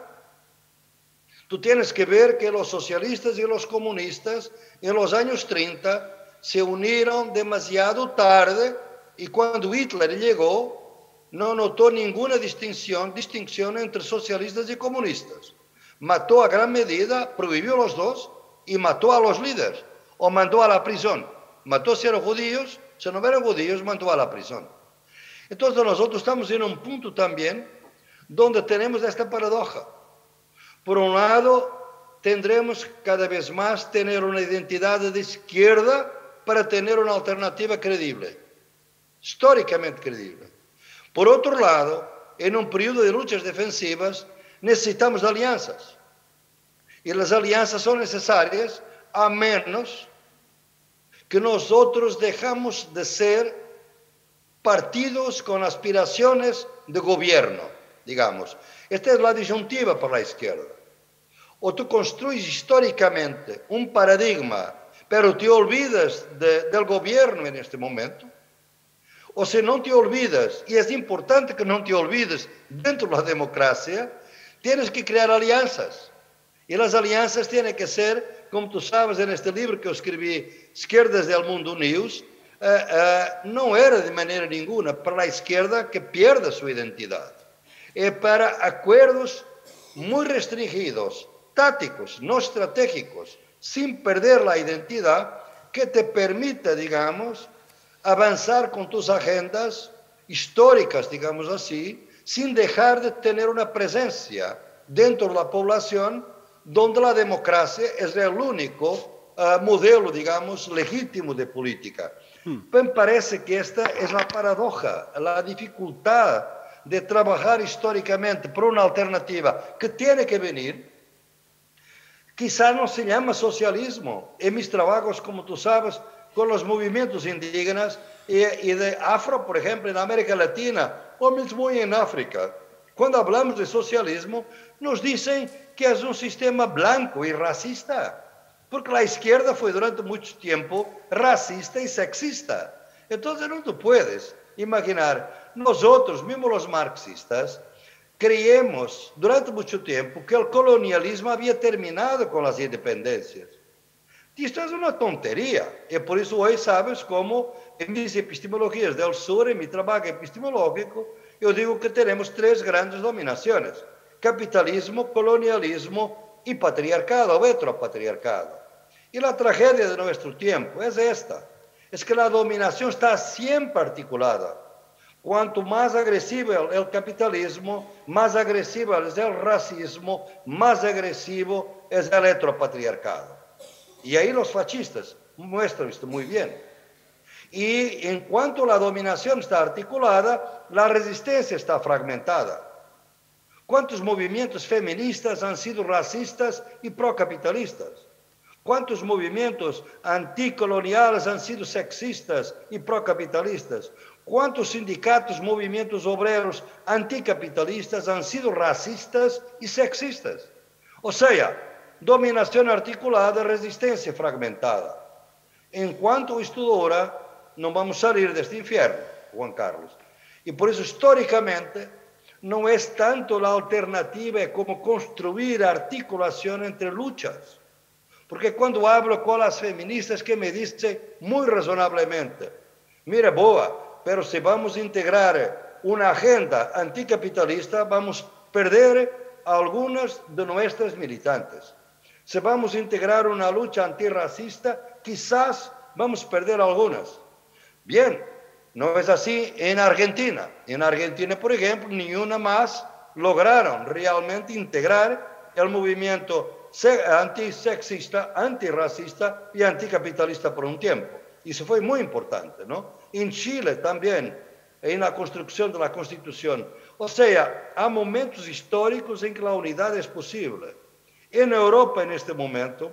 Tú tienes que ver que los socialistas y los comunistas en los años 30 se unieron demasiado tarde, y cuando Hitler llegó, no notó ninguna distinción entre socialistas y comunistas. Mató a gran medida, prohibió los dos y mató a los líderes, o mandó a la prisión. Mató si eran judíos, si no eran judíos, mandó a la prisión. Entonces nosotros estamos en un punto también donde tenemos esta paradoja. Por un lado, tendremos cada vez más tener una identidad de izquierda para tener una alternativa creíble, históricamente creíble. Por otro lado, en un periodo de luchas defensivas, necesitamos alianzas. Y las alianzas son necesarias a menos que nosotros dejamos de ser partidos con aspiraciones de gobierno, digamos. Esta es la disyuntiva para la izquierda. O tú construyes históricamente un paradigma, pero te olvidas del gobierno en este momento. O si no te olvidas, y es importante que no te olvides dentro de la democracia, tienes que crear alianzas. Y las alianzas tienen que ser, como tú sabes en este libro que yo escribí, Izquierdas del Mundo News, no era de manera ninguna para la izquierda que pierda su identidad. Es para acuerdos muy restringidos, tácticos, no estratégicos, sin perder la identidad, que te permita, digamos, avanzar con tus agendas históricas, digamos así, sin dejar de tener una presencia dentro de la población donde la democracia es el único modelo, digamos, legítimo de política. Me parece que esta es la paradoja, la dificultad de trabajar históricamente por una alternativa que tiene que venir. Quizá no se llama socialismo. En mis trabajos, como tú sabes, con los movimientos indígenas y de Afro, por ejemplo, en América Latina, o mismo en África, cuando hablamos de socialismo, nos dicen que es un sistema blanco y racista, porque la izquierda fue durante mucho tiempo racista y sexista. Entonces no te puedes imaginar, nosotros, mismo los marxistas, creíamos durante mucho tiempo que el colonialismo había terminado con las independencias. Y esto es una tontería. Y por eso hoy sabes cómo en mis epistemologías del sur, en mi trabajo epistemológico, yo digo que tenemos tres grandes dominaciones: capitalismo, colonialismo y patriarcado o heteropatriarcado. Y la tragedia de nuestro tiempo es esta, es que la dominación está siempre articulada. Cuanto más agresivo el capitalismo, más agresivo es el racismo, más agresivo es el heteropatriarcado. Y ahí los fascistas muestran esto muy bien. Y en cuanto la dominación está articulada, la resistencia está fragmentada. ¿Cuántos movimientos feministas han sido racistas y procapitalistas? ¿Cuántos movimientos anticoloniales han sido sexistas y procapitalistas? ¿Cuántos sindicatos, movimientos obreros anticapitalistas han sido racistas y sexistas? O sea, dominación articulada, resistencia fragmentada. En cuanto esto dura, no vamos a salir de este infierno, Juan Carlos. Y por eso, históricamente, no es tanto la alternativa como construir articulación entre luchas. Porque cuando hablo con las feministas que me dicen muy razonablemente, mira, boa, pero si vamos a integrar una agenda anticapitalista, vamos a perder a algunas de nuestras militantes. Si vamos a integrar una lucha antirracista, quizás vamos a perder a algunas. Bien, no es así en Argentina. En Argentina, por ejemplo, ni una más lograron realmente integrar el movimiento antisexista, antirracista y anticapitalista por un tiempo. Y eso fue muy importante, ¿no? En Chile también, en la construcción de la Constitución. O sea, hay momentos históricos en que la unidad es posible. En Europa en este momento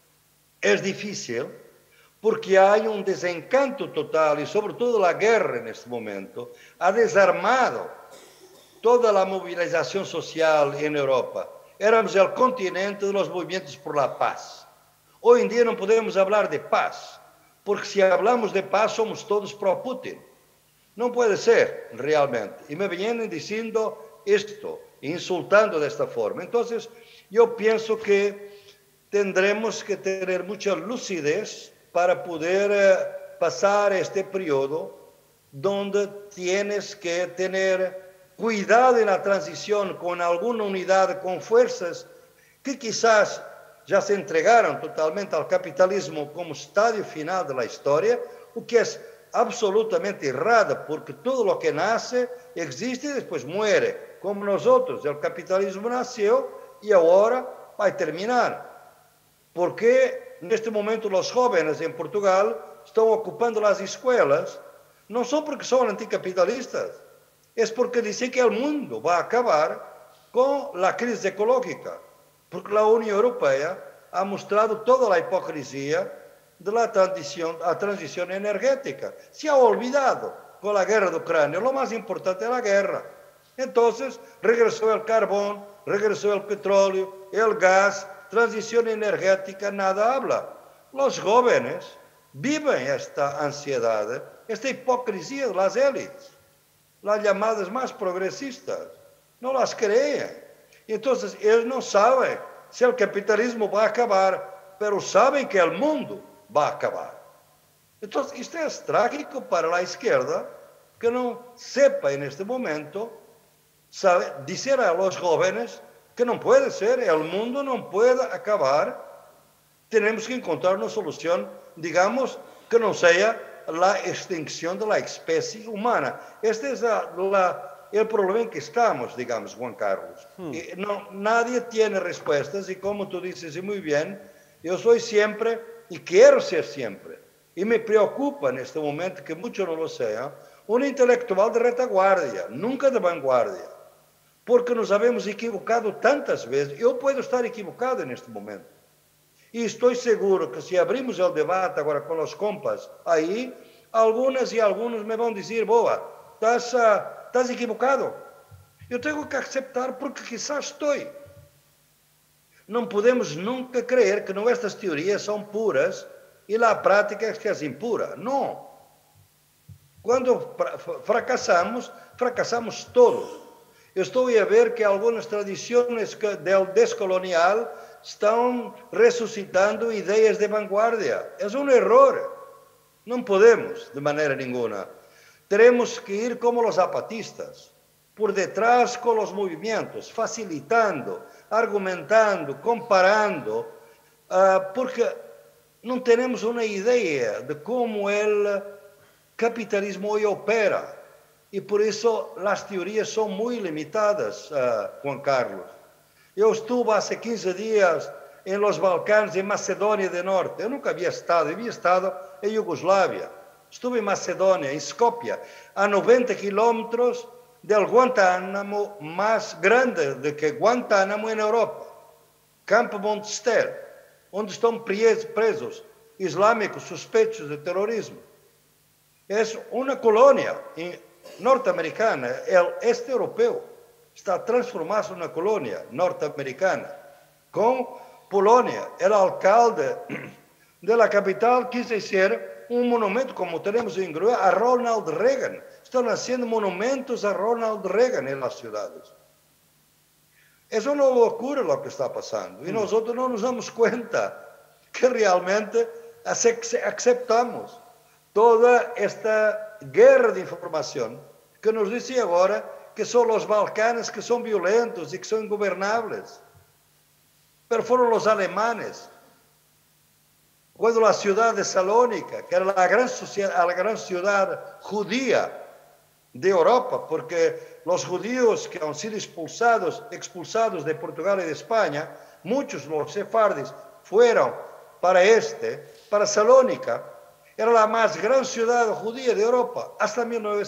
es difícil porque hay un desencanto total y sobre todo la guerra en este momento ha desarmado toda la movilización social en Europa. Éramos el continente de los movimientos por la paz. Hoy en día no podemos hablar de paz, porque si hablamos de paz somos todos pro Putin. No puede ser realmente. Y me vienen diciendo esto, insultando de esta forma. Entonces, yo pienso que tendremos que tener mucha lucidez para poder pasar este periodo donde tienes que tener cuidado en la transición con alguna unidad, con fuerzas que quizás ya se entregaron totalmente al capitalismo como estadio final de la historia, o que es absolutamente errada, porque todo lo que nace existe y después muere. Como nosotros, el capitalismo nació y ahora va a terminar. ¿Por qué en este momento los jóvenes en Portugal están ocupando las escuelas? No son porque son anticapitalistas, es porque dicen que el mundo va a acabar con la crisis ecológica, porque la Unión Europea ha mostrado toda la hipocresía de la transición energética. Se ha olvidado con la guerra de Ucrania, lo más importante es la guerra. Entonces regresó el carbón, regresó el petróleo, el gas, transición energética, nada habla. Los jóvenes viven esta ansiedad, esta hipocresía de las élites. Las llamadas más progresistas, no las creen. Y entonces ellos no saben si el capitalismo va a acabar, pero saben que el mundo va a acabar. Entonces esto es trágico para la izquierda, que no sepa en este momento, decir a los jóvenes que no puede ser, el mundo no puede acabar, tenemos que encontrar una solución, digamos, que no sea la extinción de la especie humana. Esta es el problema en que estamos, digamos, Juan Carlos. Y nadie tiene respuestas y como tú dices y muy bien, yo soy siempre y quiero ser siempre, y me preocupa en este momento que mucho no lo sea, un intelectual de retaguardia, nunca de vanguardia, porque nos habemos equivocado tantas veces. Yo puedo estar equivocado en este momento. Y estoy seguro que si abrimos el debate ahora con los compas, ahí algunas y algunos me van a decir, boa, estás equivocado. Eu tenho que aceitar porque quizás estou. Não podemos nunca crer que nuestras teorias são puras e a prática é que é impura. Não. Quando fracassamos, fracassamos todos. Eu estou a ver que algumas tradições do descolonial estão ressuscitando ideias de vanguardia. É erro. Não podemos, de maneira nenhuma. Teremos que ir como os zapatistas, por detrás com os movimentos, facilitando, argumentando, comparando, porque não temos uma ideia de como o capitalismo hoje opera. E por isso as teorias são muito limitadas, Juan Carlos. Eu estive há 15 dias em los Balcanes, em Macedônia do Norte. Eu nunca havia estado em Iugoslávia. Estuve em Macedônia, em Skopje, a 90 quilômetros del Guantánamo mais grande do que Guantánamo na Europa. Campo Montestel, onde estão presos islâmicos suspeitos de terrorismo. É uma colônia norte-americana, o este europeu está transformado numa colônia norte-americana, com Polônia. O alcalde da capital quis ser um monumento, como temos em Grua, a Ronald Reagan. Estão nascendo monumentos a Ronald Reagan nas cidades. É uma loucura o que está passando. E nós não nos damos conta que realmente aceitamos toda esta guerra de informação que nos diz agora que são os Balcanes que são violentos e que são ingovernáveis. Mas foram os alemães. Quando a cidade de Salónica, que era a grande cidade judía de Europa, porque os judíos que han sido expulsados de Portugal e de Espanha, muitos los sefardis foram para Salónica, era a mais grande cidade judía de Europa, hasta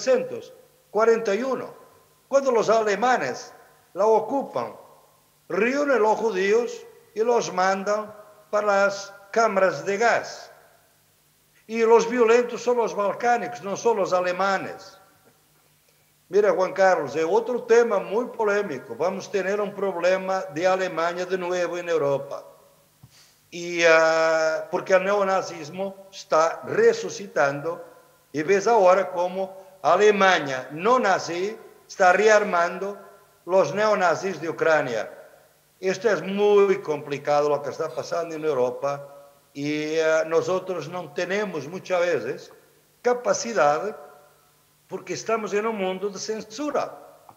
1941. Quando os alemães la ocupam, reúnen los judíos e los mandan para as câmaras de gás. E os violentos são os balcânicos, não são os alemães. Mira, Juan Carlos, é outro tema muito polêmico. Vamos ter um problema de Alemanha de novo na Europa. E, porque o neonazismo está ressuscitando e vês agora como a Alemanha não nazi está rearmando os neonazis de Ucrânia. Isto é muito complicado o que está passando na Europa e nós não temos muitas vezes capacidade porque estamos em um mundo de censura.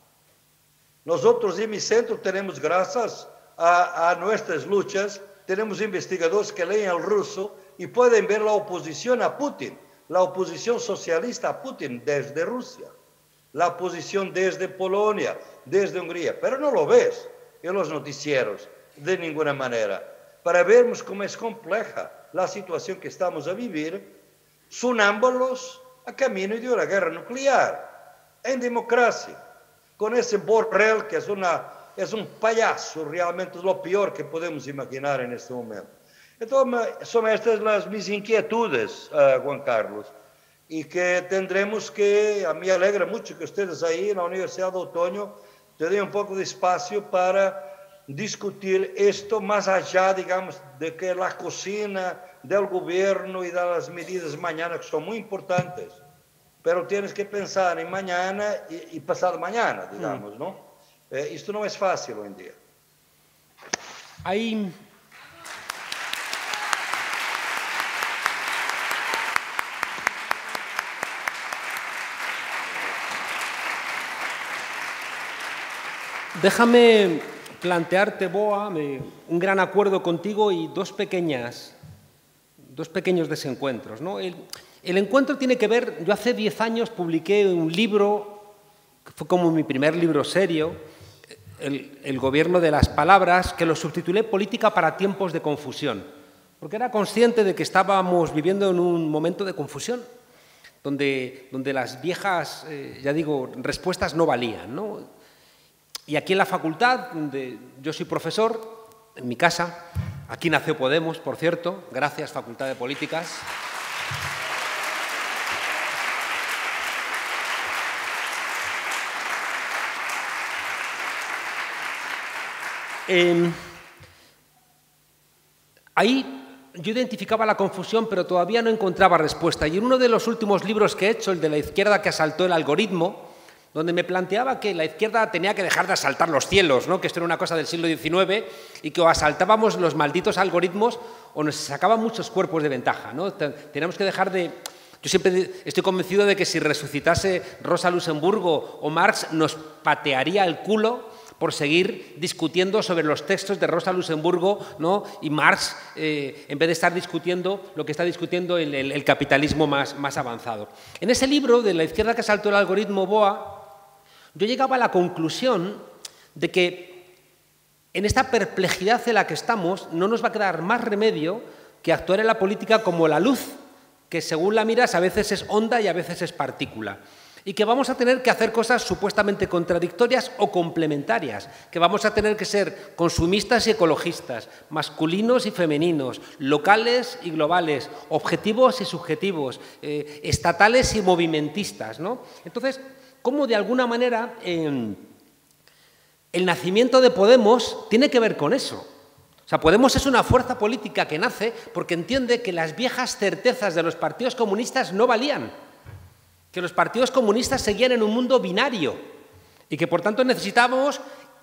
Nós em mi centro temos, graças a nossas lutas, temos investigadores que leem o russo e podem ver a oposição a Putin, a oposição socialista a Putin desde Rússia, a oposição desde Polônia, desde Hungria, mas não lo ves en los noticieros de nenhuma maneira, para vermos como é compleja a situação que estamos a vivir, sonámbulos a caminho de uma guerra nuclear, em democracia, com esse Borrell que é palhaço, realmente o pior que podemos imaginar neste momento. Então, são estas as minhas inquietudes, Juan Carlos, e que tendremos que, a mí alegra muito que ustedes aí na Universidade de Otoño te dê um pouco de espaço para discutir isto mais allá, digamos, de que a cocina do governo e das medidas mañana, que são muito importantes, pero tienes que pensar em mañana e pasado mañana, digamos, não? Isto não é fácil hoje em dia. Hay... Déjame plantearte, Boa, un gran acuerdo contigo y dos pequeños desencuentros, ¿no? El encuentro tiene que ver, yo hace 10 años publiqué un libro fue como mi primer libro serio, el gobierno de las palabras, que lo subtitulé Política para tiempos de confusión, porque era consciente de que estábamos viviendo en un momento de confusión, donde las viejas, ya digo, respuestas no valían, ¿no? Y aquí en la facultad, donde yo soy profesor, en mi casa, aquí nació Podemos, por cierto, gracias Facultad de Políticas. Ahí yo identificaba la confusión, pero todavía no encontraba respuesta. Y en uno de los últimos libros que he hecho, el de la izquierda que asaltó el algoritmo, donde me planteaba que la izquierda tenía que dejar de asaltar los cielos, ¿no? Que esto era una cosa del siglo XIX y que o asaltábamos los malditos algoritmos o nos sacaban muchos cuerpos de ventaja, ¿no? Teníamos que dejar de... Yo siempre estoy convencido de que si resucitase Rosa Luxemburgo o Marx nos patearía el culo por seguir discutiendo sobre los textos de Rosa Luxemburgo, ¿no? Y Marx, en vez de estar discutiendo lo que está discutiendo el capitalismo más avanzado. En ese libro de la izquierda que asaltó el algoritmo, Boa, yo llegaba a la conclusión de que en esta perplejidad en la que estamos no nos va a quedar más remedio que actuar en la política como la luz, que según la miras a veces es onda y a veces es partícula. Y que vamos a tener que hacer cosas supuestamente contradictorias o complementarias, que vamos a tener que ser consumistas y ecologistas, masculinos y femeninos, locales y globales, objetivos y subjetivos, estatales y movimentistas, ¿no? Entonces, ¿cómo de alguna manera el nacimiento de Podemos tiene que ver con eso? O sea, Podemos es una fuerza política que nace porque entiende que las viejas certezas de los partidos comunistas no valían, que los partidos comunistas seguían en un mundo binario y que, por tanto, necesitábamos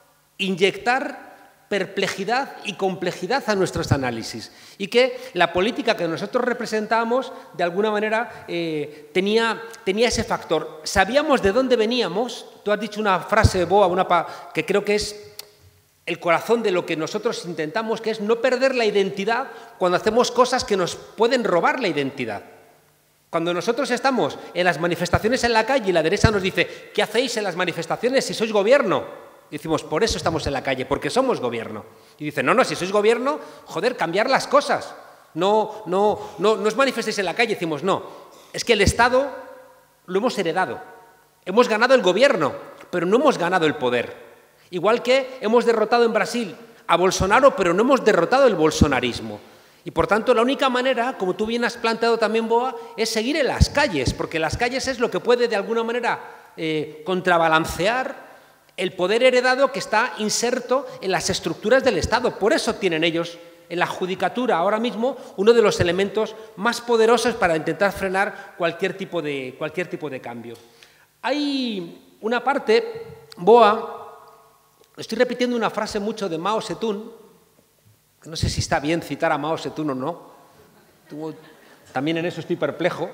inyectar perplejidad y complejidad a nuestros análisis y que la política que nosotros representábamos, de alguna manera, tenía ese factor. Sabíamos de dónde veníamos. Tú has dicho una frase, Boa, que creo que es el corazón de lo que nosotros intentamos, que es no perder la identidad cuando hacemos cosas que nos pueden robar la identidad. Cuando nosotros estamos en las manifestaciones en la calle y la derecha nos dice ¿qué hacéis en las manifestaciones si sois gobierno? Y decimos, por eso estamos en la calle, porque somos gobierno. Y dicen, no, si sois gobierno, joder, cambiar las cosas. No os manifestéis en la calle. Decimos, no, es que el Estado lo hemos heredado. Hemos ganado el gobierno, pero no hemos ganado el poder. Igual que hemos derrotado en Brasil a Bolsonaro, pero no hemos derrotado el bolsonarismo. Y, por tanto, la única manera, como tú bien has planteado también, Boa, es seguir en las calles, porque las calles es lo que puede, de alguna manera, contrabalancear el poder heredado que está inserto en las estructuras del Estado. Por eso tienen ellos, en la judicatura, ahora mismo, uno de los elementos más poderosos para intentar frenar cualquier tipo de cambio. Hay una parte, Boa, estoy repitiendo una frase mucho de Mao Zedong. No sé si está bien citar a Mao Zedong o no. También en eso estoy perplejo.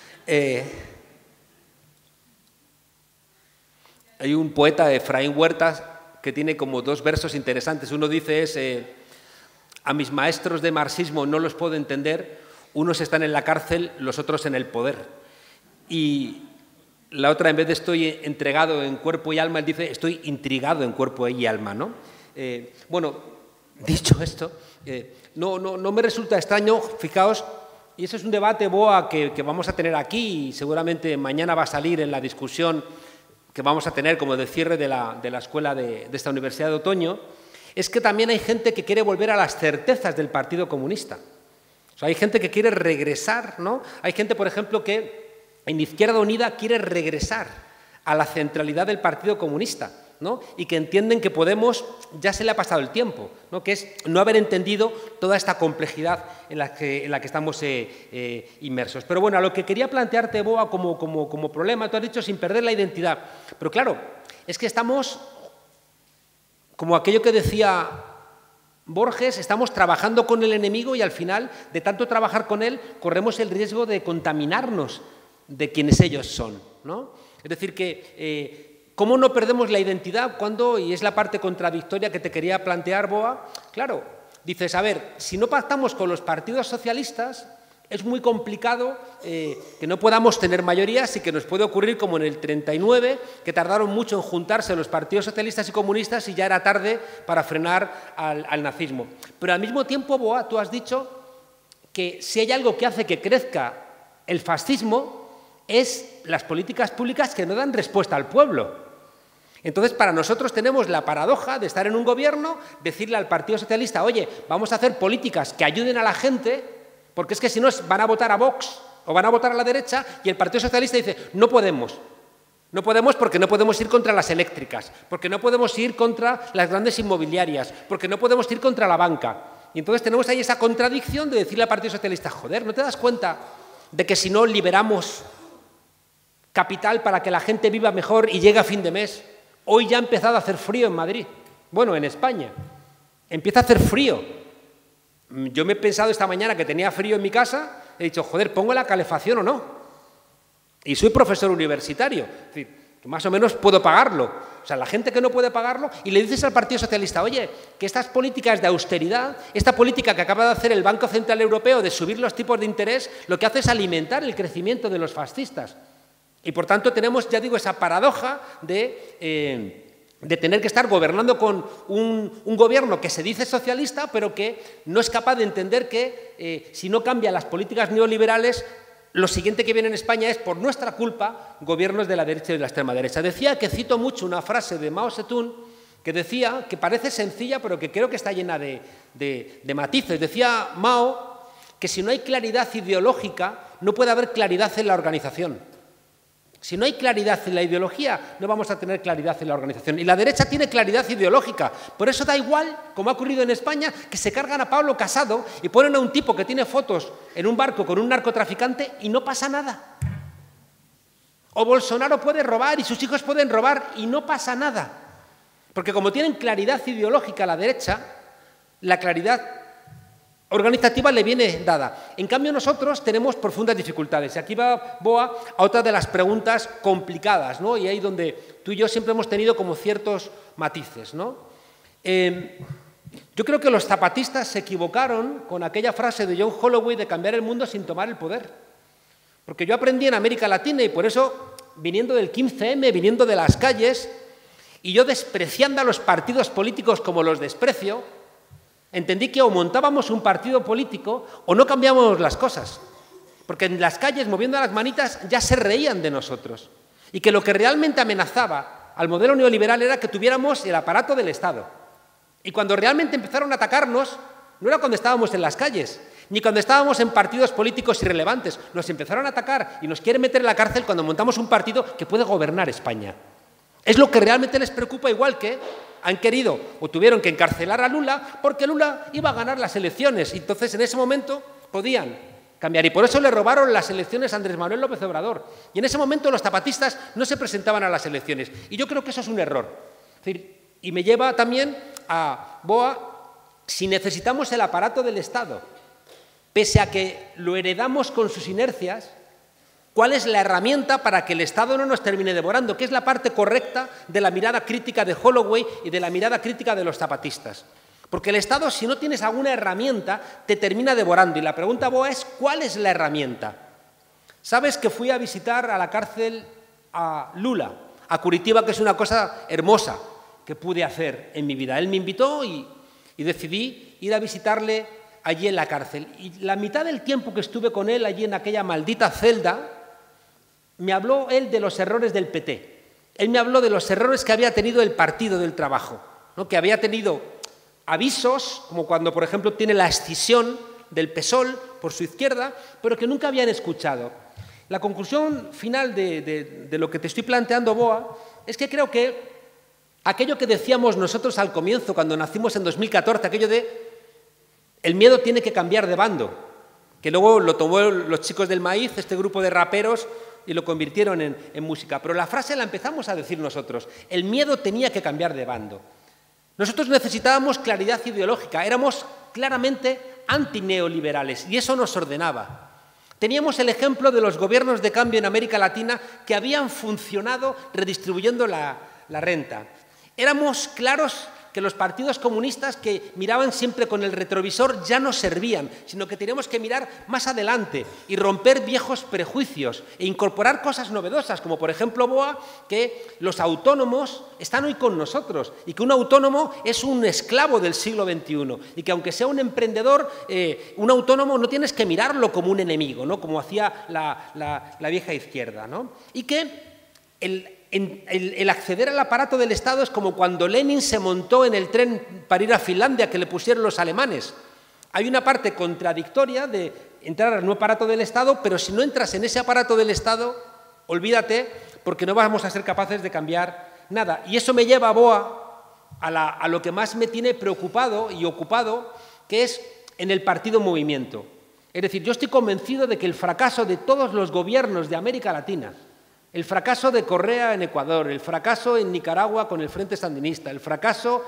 Hay un poeta, Efraín Huertas, que tiene como dos versos interesantes. Uno dice a mis maestros de marxismo no los puedo entender, unos están en la cárcel, los otros en el poder. Y la otra, en vez de estoy entregado en cuerpo y alma, él dice estoy intrigado en cuerpo y alma, ¿no? Bueno, dicho esto, no me resulta extraño, fijaos, y eso es un debate, Boa, que vamos a tener aquí y seguramente mañana va a salir en la discusión que vamos a tener como de cierre de la escuela de esta Universidad de Otoño, es que también hay gente que quiere volver a las certezas del Partido Comunista. O sea, hay gente que quiere regresar, ¿no? Hay gente, por ejemplo, que en Izquierda Unida quiere regresar a la centralidad del Partido Comunista, ¿no? Y que entienden que Podemos ya se le ha pasado el tiempo, ¿no? Que es no haber entendido toda esta complejidad en la que estamos inmersos. Pero bueno, a lo que quería plantearte, Boa, como problema, tú has dicho sin perder la identidad. Pero claro, es que estamos, como aquello que decía Borges, estamos trabajando con el enemigo y al final, de tanto trabajar con él, corremos el riesgo de contaminarnos de quienes ellos son, ¿no? Es decir, que ¿cómo no perdemos la identidad cuando, y es la parte contradictoria que te quería plantear, Boa? Claro, dices, a ver, si no pactamos con los partidos socialistas, es muy complicado que no podamos tener mayorías y que nos puede ocurrir como en el 39, que tardaron mucho en juntarse los partidos socialistas y comunistas y ya era tarde para frenar al nazismo. Pero al mismo tiempo, Boa, tú has dicho que si hay algo que hace que crezca el fascismo es las políticas públicas que no dan respuesta al pueblo. Entonces, para nosotros tenemos la paradoja de estar en un gobierno, decirle al Partido Socialista, oye, vamos a hacer políticas que ayuden a la gente, porque es que si no van a votar a Vox o van a votar a la derecha, y el Partido Socialista dice, no podemos. No podemos porque no podemos ir contra las eléctricas, porque no podemos ir contra las grandes inmobiliarias, porque no podemos ir contra la banca. Y entonces tenemos ahí esa contradicción de decirle al Partido Socialista, joder, ¿no te das cuenta de que si no liberamos capital para que la gente viva mejor y llegue a fin de mes? Hoy ya ha empezado a hacer frío en Madrid, bueno, en España. Empieza a hacer frío. Yo me he pensado esta mañana que tenía frío en mi casa, he dicho, joder, ¿pongo la calefacción o no? Y soy profesor universitario, es decir, más o menos puedo pagarlo. O sea, la gente que no puede pagarlo, y le dices al Partido Socialista, oye, que estas políticas de austeridad, esta política que acaba de hacer el Banco Central Europeo de subir los tipos de interés, lo que hace es alimentar el crecimiento de los fascistas. Y por tanto tenemos, ya digo, esa paradoja de tener que estar gobernando con un gobierno que se dice socialista, pero que no es capaz de entender que si no cambian las políticas neoliberales, lo siguiente que viene en España es, por nuestra culpa, gobiernos de la derecha y de la extrema derecha. Decía, que cito mucho una frase de Mao Zedong, que decía, que parece sencilla, pero que creo que está llena de matices. Decía Mao que si no hay claridad ideológica, no puede haber claridad en la organización. Si no hay claridad en la ideología, no vamos a tener claridad en la organización. Y la derecha tiene claridad ideológica. Por eso da igual, como ha ocurrido en España, que se cargan a Pablo Casado y ponen a un tipo que tiene fotos en un barco con un narcotraficante y no pasa nada. O Bolsonaro puede robar y sus hijos pueden robar y no pasa nada. Porque como tienen claridad ideológica la derecha, la claridad organizativa le viene dada. En cambio, nosotros tenemos profundas dificultades. Y aquí va Boa a otra de las preguntas complicadas, ¿no? Y ahí donde tú y yo siempre hemos tenido como ciertos matices, ¿no? Yo creo que los zapatistas se equivocaron con aquella frase de John Holloway de cambiar el mundo sin tomar el poder. Porque yo aprendí en América Latina y por eso, viniendo del 15M, viniendo de las calles, y yo despreciando a los partidos políticos como los desprecio, entendí que o montábamos un partido político o no cambiábamos las cosas. Porque en las calles, moviendo las manitas, ya se reían de nosotros. Y que lo que realmente amenazaba al modelo neoliberal era que tuviéramos el aparato del Estado. Y cuando realmente empezaron a atacarnos, no era cuando estábamos en las calles, ni cuando estábamos en partidos políticos irrelevantes. Nos empezaron a atacar y nos quieren meter en la cárcel cuando montamos un partido que puede gobernar España. Es lo que realmente les preocupa, igual que han querido o tuvieron que encarcelar a Lula porque Lula iba a ganar las elecciones y entonces en ese momento podían cambiar. Y por eso le robaron las elecciones a Andrés Manuel López Obrador. Y en ese momento los zapatistas no se presentaban a las elecciones. Y yo creo que eso es un error. Es decir, y me lleva también a Boa, si necesitamos el aparato del Estado, pese a que lo heredamos con sus inercias, ¿cuál es la herramienta para que el Estado no nos termine devorando? ¿Qué es la parte correcta de la mirada crítica de Holloway y de la mirada crítica de los zapatistas? Porque el Estado, si no tienes alguna herramienta, te termina devorando. Y la pregunta, Boa, es ¿cuál es la herramienta? Sabes que fui a visitar a la cárcel a Lula, a Curitiba, que es una cosa hermosa que pude hacer en mi vida. Él me invitó y decidí ir a visitarle allí en la cárcel. Y la mitad del tiempo que estuve con él allí en aquella maldita celda, me habló él de los errores del PT. Él me habló de los errores que había tenido el Partido del Trabajo, ¿no? Que había tenido avisos, como cuando, por ejemplo, tiene la escisión del PSOL por su izquierda, pero que nunca habían escuchado. La conclusión final de lo que te estoy planteando, Boa, es que creo que aquello que decíamos nosotros al comienzo, cuando nacimos en 2014, aquello de el miedo tiene que cambiar de bando, que luego lo tomó los chicos del Maíz, este grupo de raperos, y lo convirtieron en música. Pero la frase la empezamos a decir nosotros. El miedo tenía que cambiar de bando. Nosotros necesitábamos claridad ideológica. Éramos claramente antineoliberales y eso nos ordenaba. Teníamos el ejemplo de los gobiernos de cambio en América Latina que habían funcionado redistribuyendo la renta. Éramos claros que los partidos comunistas que miraban siempre con el retrovisor ya no servían, sino que teníamos que mirar más adelante y romper viejos prejuicios e incorporar cosas novedosas, como por ejemplo, Boa, que los autónomos están hoy con nosotros y que un autónomo es un esclavo del siglo XXI y que aunque sea un emprendedor, un autónomo no tienes que mirarlo como un enemigo, ¿no? Como hacía la vieja izquierda, ¿no? Y que el acceder al aparato del Estado es como cuando Lenin se montó en el tren para ir a Finlandia que le pusieron los alemanes. Hay una parte contradictoria de entrar al nuevo aparato del Estado, pero si no entras en ese aparato del Estado, olvídate, porque no vamos a ser capaces de cambiar nada. Y eso me lleva, Boa, a lo que más me tiene preocupado y ocupado, que es en el partido movimiento. Es decir, yo estoy convencido de que el fracaso de todos los gobiernos de América Latina, el fracaso de Correa en Ecuador, el fracaso en Nicaragua con el Frente Sandinista, el fracaso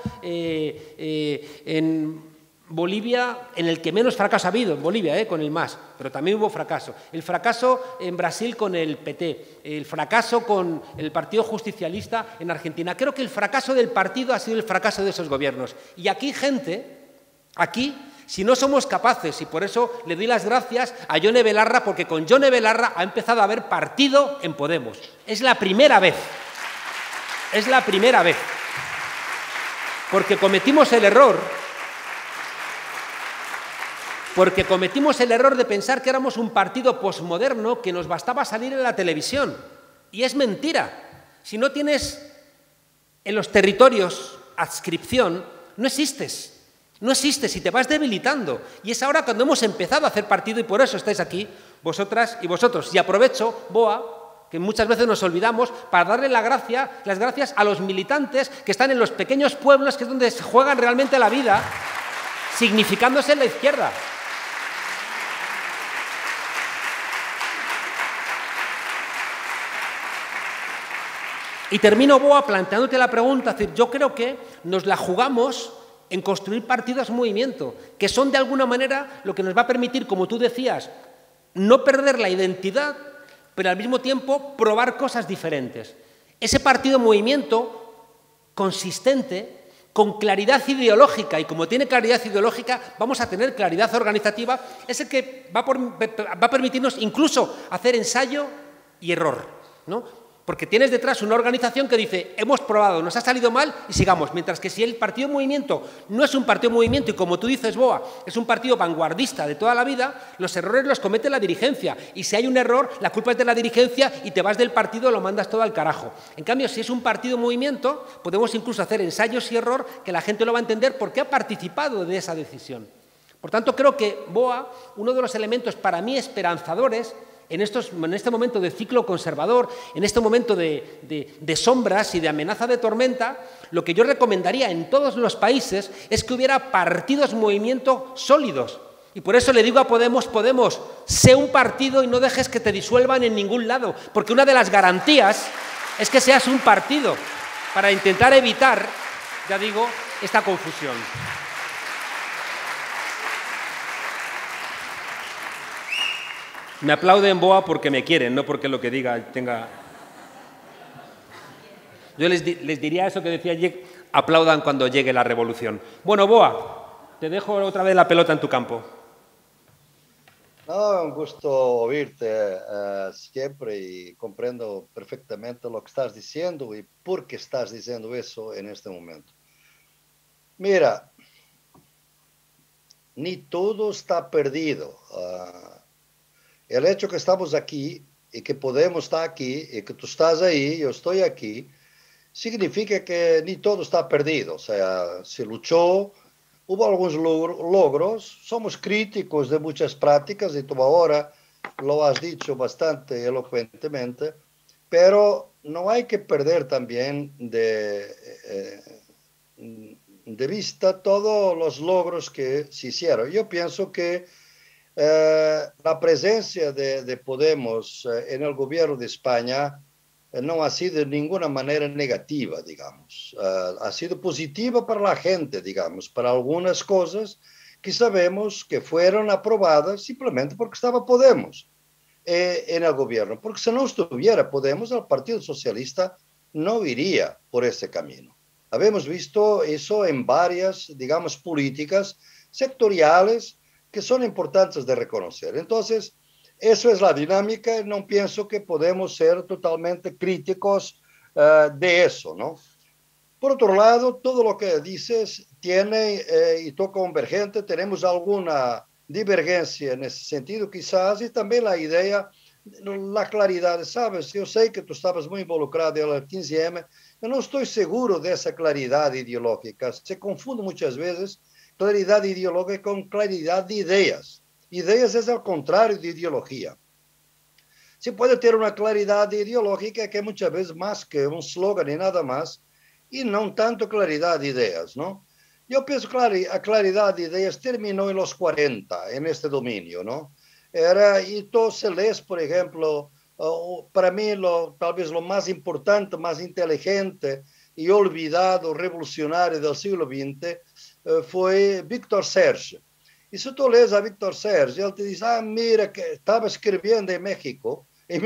en Bolivia, en el que menos fracaso ha habido, en Bolivia, con el MAS, pero también hubo fracaso. El fracaso en Brasil con el PT, el fracaso con el Partido Justicialista en Argentina. Creo que el fracaso del partido ha sido el fracaso de esos gobiernos. Y aquí, si no somos capaces, y por eso le doy las gracias a Yone Belarra, porque con Yone Belarra ha empezado a haber partido en Podemos. Es la primera vez. Es la primera vez. Porque cometimos el error de pensar que éramos un partido posmoderno que nos bastaba salir en la televisión. Y es mentira. Si no tienes en los territorios adscripción, no existes. No existes y te vas debilitando. Y es ahora cuando hemos empezado a hacer partido y por eso estáis aquí, vosotras y vosotros. Y aprovecho, Boa, que muchas veces nos olvidamos, para darle las gracias a los militantes que están en los pequeños pueblos, que es donde se juegan realmente la vida, significándose en la izquierda. Y termino, Boa, planteándote la pregunta, es decir, yo creo que nos la jugamos en construir partidos movimiento, que son de alguna manera lo que nos va a permitir, como tú decías, no perder la identidad, pero al mismo tiempo probar cosas diferentes. Ese partido movimiento consistente, con claridad ideológica, y como tiene claridad ideológica, vamos a tener claridad organizativa, es el que va a permitirnos incluso hacer ensayo y error, ¿no? Porque tienes detrás una organización que dice, hemos probado, nos ha salido mal y sigamos. Mientras que si el partido movimiento no es un partido movimiento y como tú dices, Boa, es un partido vanguardista de toda la vida, los errores los comete la dirigencia. Y si hay un error, la culpa es de la dirigencia y te vas del partido y lo mandas todo al carajo. En cambio, si es un partido movimiento, podemos incluso hacer ensayos y error que la gente lo va a entender porque ha participado de esa decisión. Por tanto, creo que, Boa, uno de los elementos para mí esperanzadores en este momento de ciclo conservador, en este momento de sombras y de amenaza de tormenta, lo que yo recomendaría en todos los países es que hubiera partidos movimiento sólidos. Y por eso le digo a Podemos, sé un partido y no dejes que te disuelvan en ningún lado, porque una de las garantías es que seas un partido para intentar evitar, ya digo, esta confusión. Me aplauden, Boa, porque me quieren, no porque lo que diga tenga... Yo les diría eso que decía Jack, aplaudan cuando llegue la revolución. Bueno, Boa, te dejo otra vez la pelota en tu campo. No, un gusto oírte siempre y comprendo perfectamente lo que estás diciendo y por qué estás diciendo eso en este momento. Mira, ni todo está perdido. El hecho que estamos aquí y que Podemos estar aquí y que tú estás ahí, yo estoy aquí, significa que ni todo está perdido. O sea, se luchó, hubo algunos logros, somos críticos de muchas prácticas y tú ahora lo has dicho bastante elocuentemente, pero no hay que perder también de vista todos los logros que se hicieron. Yo pienso que la presencia de Podemos en el gobierno de España no ha sido de ninguna manera negativa, digamos. Ha sido positiva para la gente, digamos, para algunas cosas que sabemos que fueron aprobadas simplemente porque estaba Podemos en el gobierno. Porque si no estuviera Podemos, el Partido Socialista no iría por ese camino. Habemos visto eso en varias, digamos, políticas sectoriales que son importantes de reconocer. Entonces, eso es la dinámica. No pienso que podemos ser totalmente críticos de eso, ¿no? Por otro lado, todo lo que dices tiene y toca convergente. Tenemos alguna divergencia en ese sentido, quizás, y también la idea, la claridad, ¿sabes? Yo sé que tú estabas muy involucrado en el 15M. Yo no estoy seguro de esa claridad ideológica. Se confunde muchas veces claridad ideológica con claridad de ideas. Ideas es al contrario de ideología. Se puede tener una claridad ideológica que muchas veces más que un slogan y nada más, y no tanto claridad de ideas, ¿no? Yo pienso que la claridad de ideas terminó en los 40, en este dominio, ¿no? Y tú se lees, por ejemplo, para mí tal vez lo más importante, más inteligente y olvidado revolucionario del siglo XX fue Víctor Serge. Y si tú lees a Víctor Serge, él te dice, mira, que estaba escribiendo en México en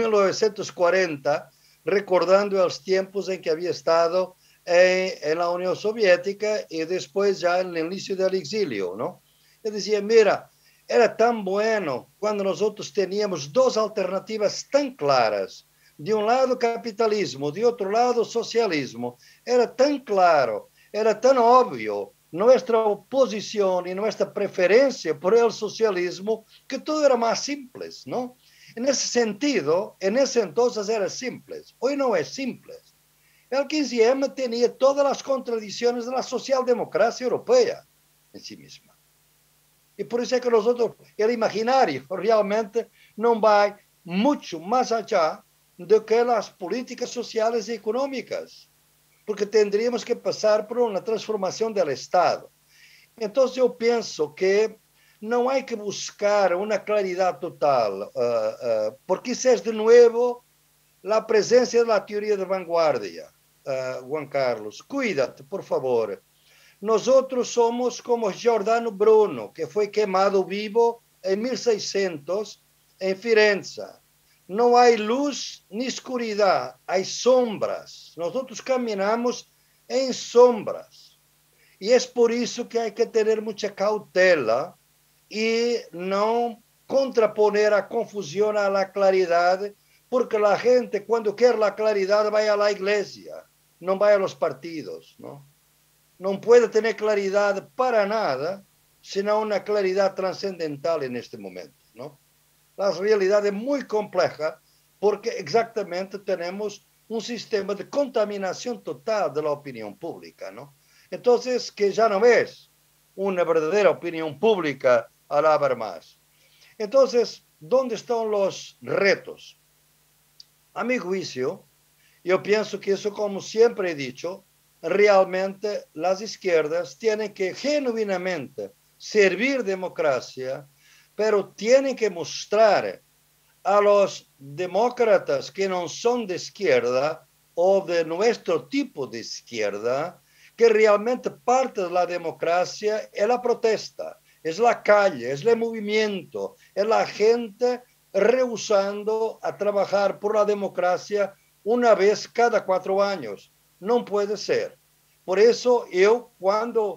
1940, recordando los tiempos en que había estado en la Unión Soviética y después ya en el inicio del exilio, ¿no? Él decía, mira, era tan bueno cuando nosotros teníamos dos alternativas tan claras. De un lado capitalismo, de otro lado socialismo. Era tan claro, era tan obvio nuestra oposición y nuestra preferencia por el socialismo que todo era más simple, ¿no? En ese sentido, en ese entonces era simple. Hoy no es simple. El 15M tenía todas las contradicciones de la socialdemocracia europea en sí misma. Y por eso es que nosotros, el imaginario realmente no va mucho más allá de que las políticas sociales y económicas, porque tendríamos que pasar por una transformación del Estado. Entonces yo pienso que no hay que buscar una claridad total, porque esa es de nuevo la presencia de la teoría de vanguardia. Juan Carlos, cuídate, por favor. Nosotros somos como Giordano Bruno, que fue quemado vivo en 1600 en Firenze. No hay luz ni oscuridad, hay sombras. Nosotros caminamos en sombras. Y es por eso que hay que tener mucha cautela y no contraponer a confusión a la claridad, porque la gente cuando quiere la claridad va a la iglesia, no va a los partidos, ¿no? No puede tener claridad para nada, sino una claridad trascendental en este momento, ¿no? La realidad es muy compleja porque exactamente tenemos un sistema de contaminación total de la opinión pública, ¿no? Entonces, que ya no es una verdadera opinión pública al haber más. Entonces, ¿dónde están los retos? A mi juicio, yo pienso que eso, como siempre he dicho, realmente las izquierdas tienen que genuinamente servir democracia, pero tienen que mostrar a los demócratas que no son de izquierda o de nuestro tipo de izquierda que realmente parte de la democracia es la protesta, es la calle, es el movimiento, es la gente rehusando a trabajar por la democracia una vez cada 4 años. No puede ser. Por eso yo cuando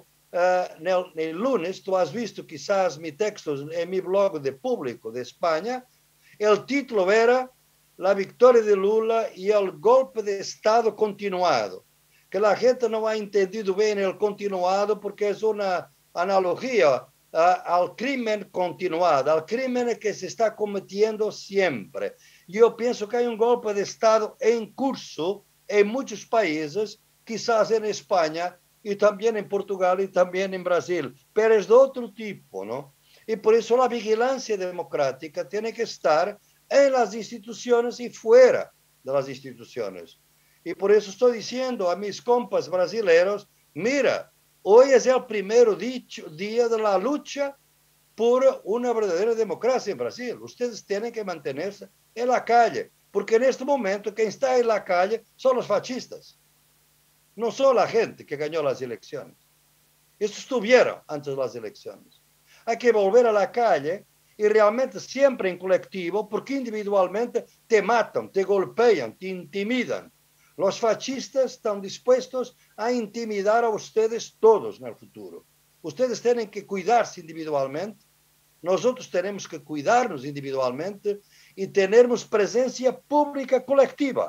el lunes, tú has visto quizás mi texto en mi blog de Público de España, el título era La victoria de Lula y el golpe de Estado continuado. Que la gente no ha entendido bien el continuado porque es una analogía al crimen continuado, al crimen que se está cometiendo siempre. Yo pienso que hay un golpe de Estado en curso en muchos países, quizás en España y también en Portugal y también en Brasil, pero es de otro tipo, ¿no? Y por eso la vigilancia democrática tiene que estar en las instituciones y fuera de las instituciones. Y por eso estoy diciendo a mis compas brasileños, mira, hoy es el primer día de la lucha por una verdadera democracia en Brasil. Ustedes tienen que mantenerse en la calle, porque en este momento quien está en la calle son los fascistas, no son la gente que ganó las elecciones. Estos estuvieron antes de las elecciones. Hay que volver a la calle y realmente siempre en colectivo, porque individualmente te matan, te golpean, te intimidan. Los fascistas están dispuestos a intimidar a ustedes todos en el futuro. Ustedes tienen que cuidarse individualmente. Nosotros tenemos que cuidarnos individualmente y tenemos presencia pública colectiva.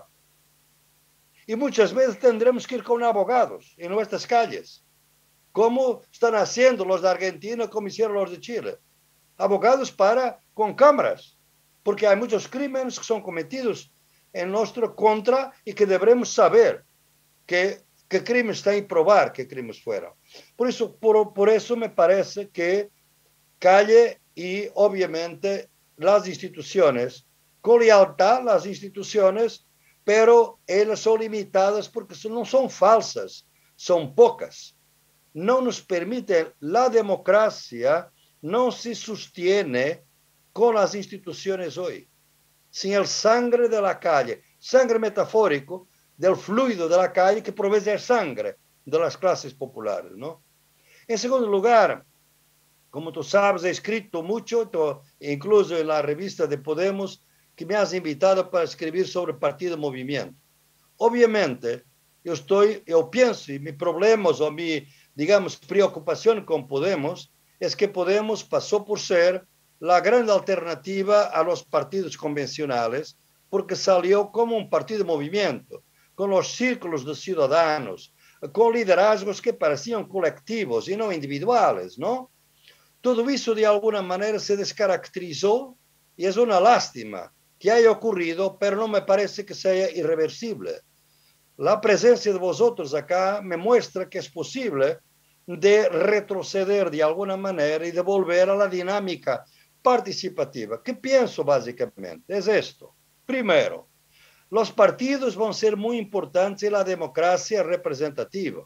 Y muchas veces tendremos que ir con abogados en nuestras calles, como están haciendo los de Argentina, como hicieron los de Chile. Abogados con cámaras, porque hay muchos crímenes que son cometidos en nuestra contra y que deberemos saber qué crímenes están y probar qué crímenes fueron. Por eso me parece que Calle y obviamente las instituciones, con lealtad las instituciones, pero ellas son limitadas porque no son falsas, son pocas. No nos permite, la democracia no se sostiene con las instituciones hoy. Sin el sangre de la calle, sangre metafórico del fluido de la calle que provee de sangre de las clases populares, ¿no? En segundo lugar, como tú sabes, he escrito mucho, incluso en la revista de Podemos, que me has invitado para escribir sobre Partido Movimiento. Obviamente, yo pienso, y mi problema o mi, digamos, preocupación con Podemos es que Podemos pasó por ser la gran alternativa a los partidos convencionales, porque salió como un partido de movimiento, con los círculos de ciudadanos, con liderazgos que parecían colectivos y no individuales, ¿no? Todo eso de alguna manera se descaracterizó y es una lástima que haya ocurrido, pero no me parece que sea irreversible. La presencia de vosotros acá me muestra que es posible de retroceder de alguna manera y de volver a la dinámica participativa. ¿Qué pienso básicamente? Es esto. Primero, los partidos van a ser muy importantes en la democracia representativa,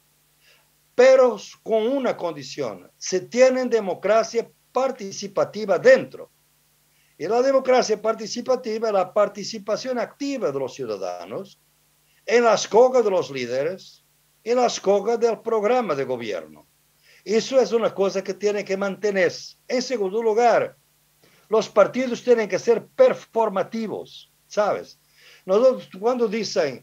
pero con una condición: se tiene democracia participativa dentro. Y la democracia participativa es la participación activa de los ciudadanos en la escoga de los líderes, en la escoga del programa de gobierno. Eso es una cosa que tiene que mantenerse. En segundo lugar, los partidos tienen que ser performativos, ¿sabes? Nosotros cuando dicen,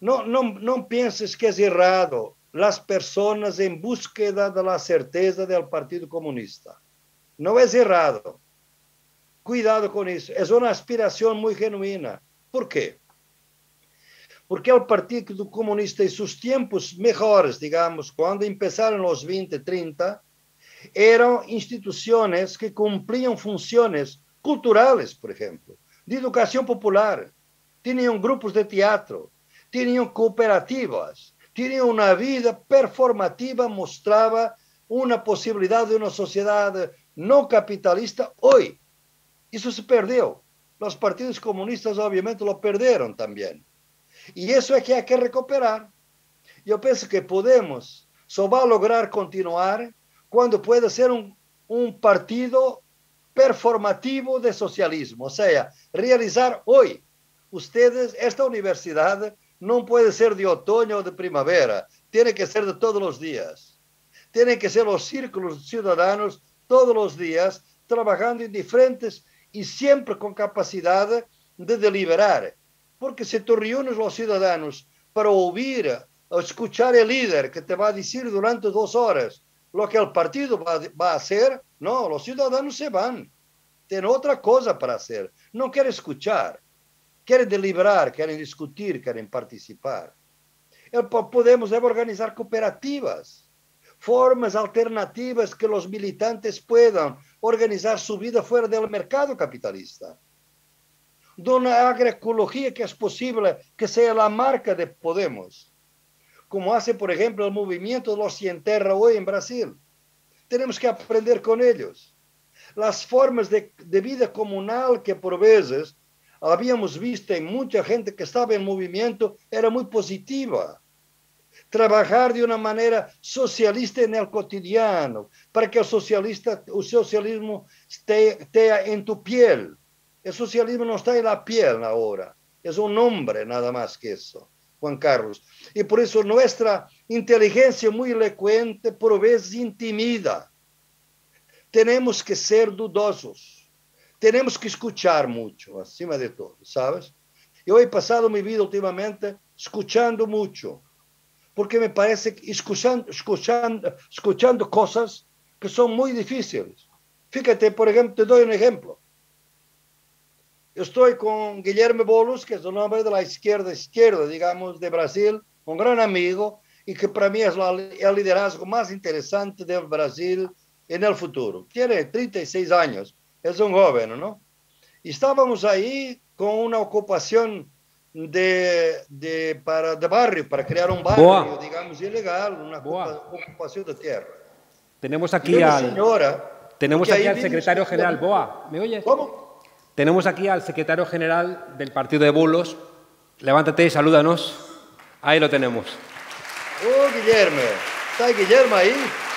no pienses que es errado las personas en búsqueda de la certeza del Partido Comunista. No es errado. Cuidado con eso. Es una aspiración muy genuina. ¿Por qué? Porque el Partido Comunista en sus tiempos mejores, digamos, cuando empezaron los 20, 30, eran instituciones que cumplían funciones culturales, por ejemplo, de educación popular. Tenían grupos de teatro, tenían cooperativas, tenían una vida performativa, mostraba una posibilidad de una sociedad no capitalista hoy. Eso se perdió. Los partidos comunistas obviamente lo perdieron también. Y eso es que hay que recuperar. Yo pienso que Podemos solo va a lograr continuar cuando pueda ser un partido performativo de socialismo. O sea, realizar hoy. Ustedes, esta universidad no puede ser de otoño o de primavera. Tiene que ser de todos los días. Tienen que ser los círculos ciudadanos todos los días, trabajando en diferentes y siempre con capacidad de deliberar. Porque si tú reúnes los ciudadanos para oír o escuchar el líder que te va a decir durante 2 horas lo que el partido va a hacer, no, los ciudadanos se van. Tienen otra cosa para hacer. No quieren escuchar. Quieren deliberar, quieren discutir, quieren participar. Podemos organizar cooperativas, formas alternativas que los militantes puedan organizar su vida fuera del mercado capitalista. De una agroecología que es posible que sea la marca de Podemos, como hace, por ejemplo, el movimiento de los Sin Terra hoy en Brasil. Tenemos que aprender con ellos. Las formas de vida comunal que por veces habíamos visto en mucha gente que estaba en movimiento era muy positiva. Trabajar de una manera socialista en el cotidiano, para que el socialismo esté en tu piel. El socialismo no está en la piel ahora, es un nombre nada más que eso, Juan Carlos. Y por eso nuestra inteligencia muy elocuente por veces intimida. Tenemos que ser dudosos, tenemos que escuchar mucho, acima de todo, ¿sabes? Yo he pasado mi vida últimamente escuchando mucho, porque me parece que escuchando cosas que son muy difíciles. Fíjate, por ejemplo, te doy un ejemplo. Yo estoy con Guilherme Boulos, que es un hombre de la izquierda, digamos, de Brasil, un gran amigo, y que para mí es el liderazgo más interesante del Brasil en el futuro. Tiene 36 años, es un joven, ¿no? Y estábamos ahí con una ocupación de barrio, para crear un barrio, Boa. digamos, ilegal, una Boa. ocupación de tierra. Tenemos Y aquí una al, señora, tenemos porque aquí ahí al vimos secretario que- general. Boa, ¿me oyes? ¿Cómo? Tenemos aquí al secretario general del partido de Bulos. Levántate y salúdanos. Ahí lo tenemos. Oh, Guilherme. ¿Está Guilherme ahí?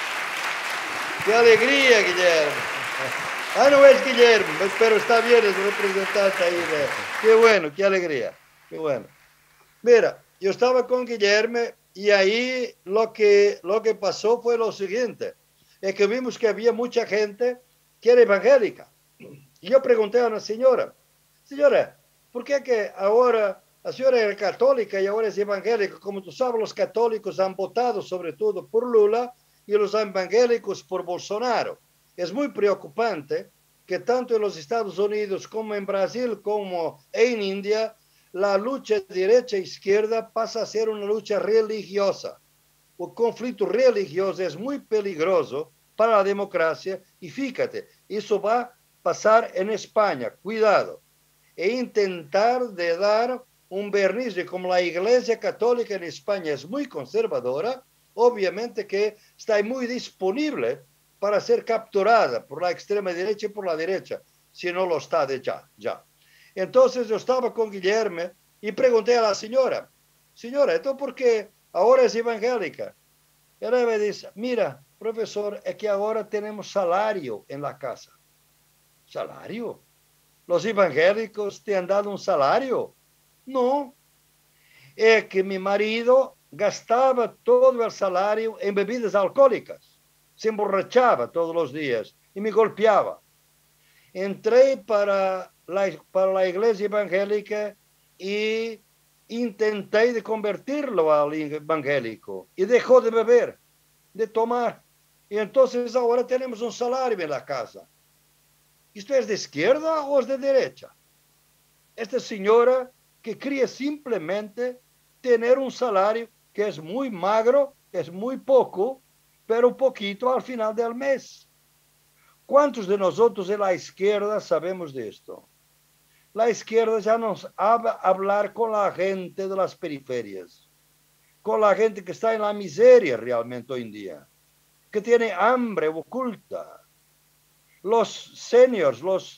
¡Qué alegría, Guilherme! Ah, no es Guilherme, pero está bien, es representante ahí. Qué bueno, qué alegría. Qué bueno. Mira, yo estaba con Guilherme y ahí lo que pasó fue lo siguiente. Es que vimos que había mucha gente que era evangélica. Y yo pregunté a una señora, ¿por qué que ahora la señora era católica y ahora es evangélica? Como tú sabes, los católicos han votado sobre todo por Lula y los evangélicos por Bolsonaro. Es muy preocupante que tanto en los Estados Unidos como en Brasil como en India, la lucha derecha-izquierda pasa a ser una lucha religiosa. O conflicto religioso es muy peligroso para la democracia y fíjate, eso va a pasar en España, cuidado, e intentar de dar un verniz de como la Iglesia Católica en España es muy conservadora, obviamente que está muy disponible para ser capturada por la extrema derecha y por la derecha, si no lo está de ya. Entonces yo estaba con Guilherme y pregunté a la señora, ¿esto por qué ahora es evangélica? Ella me dice, mira, profesor, es que ahora tenemos salario en la casa. ¿Salario? ¿Los evangélicos te han dado un salario? No. Es que mi marido gastaba todo el salario en bebidas alcohólicas. Se emborrachaba todos los días y me golpeaba. Entré para la iglesia evangélica y intenté de convertirlo al evangélico y dejó de beber, de tomar. Y entonces ahora tenemos un salario en la casa. ¿Esto es de izquierda o es de derecha? Esta señora que quería simplemente tener un salario que es muy magro, es muy poco, pero un poquito al final del mes. ¿Cuántos de nosotros en la izquierda sabemos de esto? La izquierda ya nos habla hablar con la gente de las periferias, con la gente que está en la miseria realmente hoy en día, que tiene hambre oculta. Los seniors, los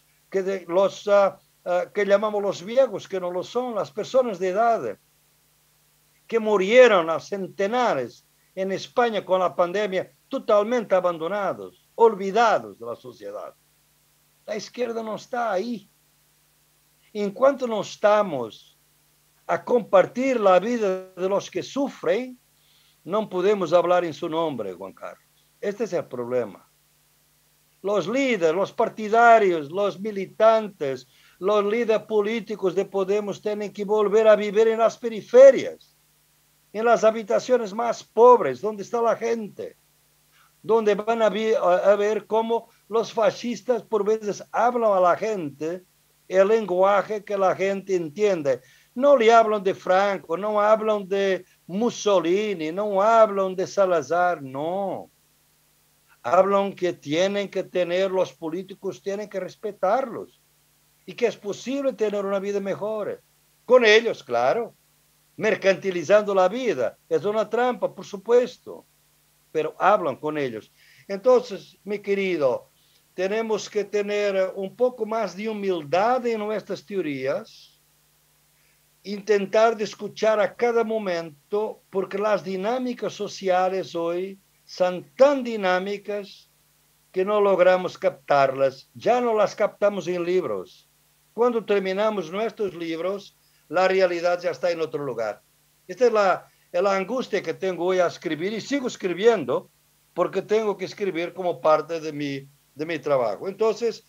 que llamamos los viejos, que no lo son, las personas de edad, que murieron a centenares en España con la pandemia, totalmente abandonados, olvidados de la sociedad. La izquierda no está ahí. En cuanto no estamos a compartir la vida de los que sufren, no podemos hablar en su nombre, Juan Carlos. Este es el problema. Los líderes, los partidarios, los militantes, los líderes políticos de Podemos tienen que volver a vivir en las periferias, en las habitaciones más pobres, donde está la gente, donde van a ver cómo los fascistas por veces hablan a la gente el lenguaje que la gente entiende. No le hablan de Franco, no hablan de Mussolini, no hablan de Salazar, no. Hablan que tienen que tener, los políticos tienen que respetarlos y que es posible tener una vida mejor. Con ellos, claro. Mercantilizando la vida. Es una trampa, por supuesto. Pero hablan con ellos. Entonces, mi querido, tenemos que tener un poco más de humildad en nuestras teorías, intentar de escuchar a cada momento, porque las dinámicas sociales hoy son tan dinámicas que no logramos captarlas. Ya no las captamos en libros. Cuando terminamos nuestros libros, la realidad ya está en otro lugar. Esta es la angustia que tengo hoy a escribir y sigo escribiendo porque tengo que escribir como parte de mi trabajo. Entonces,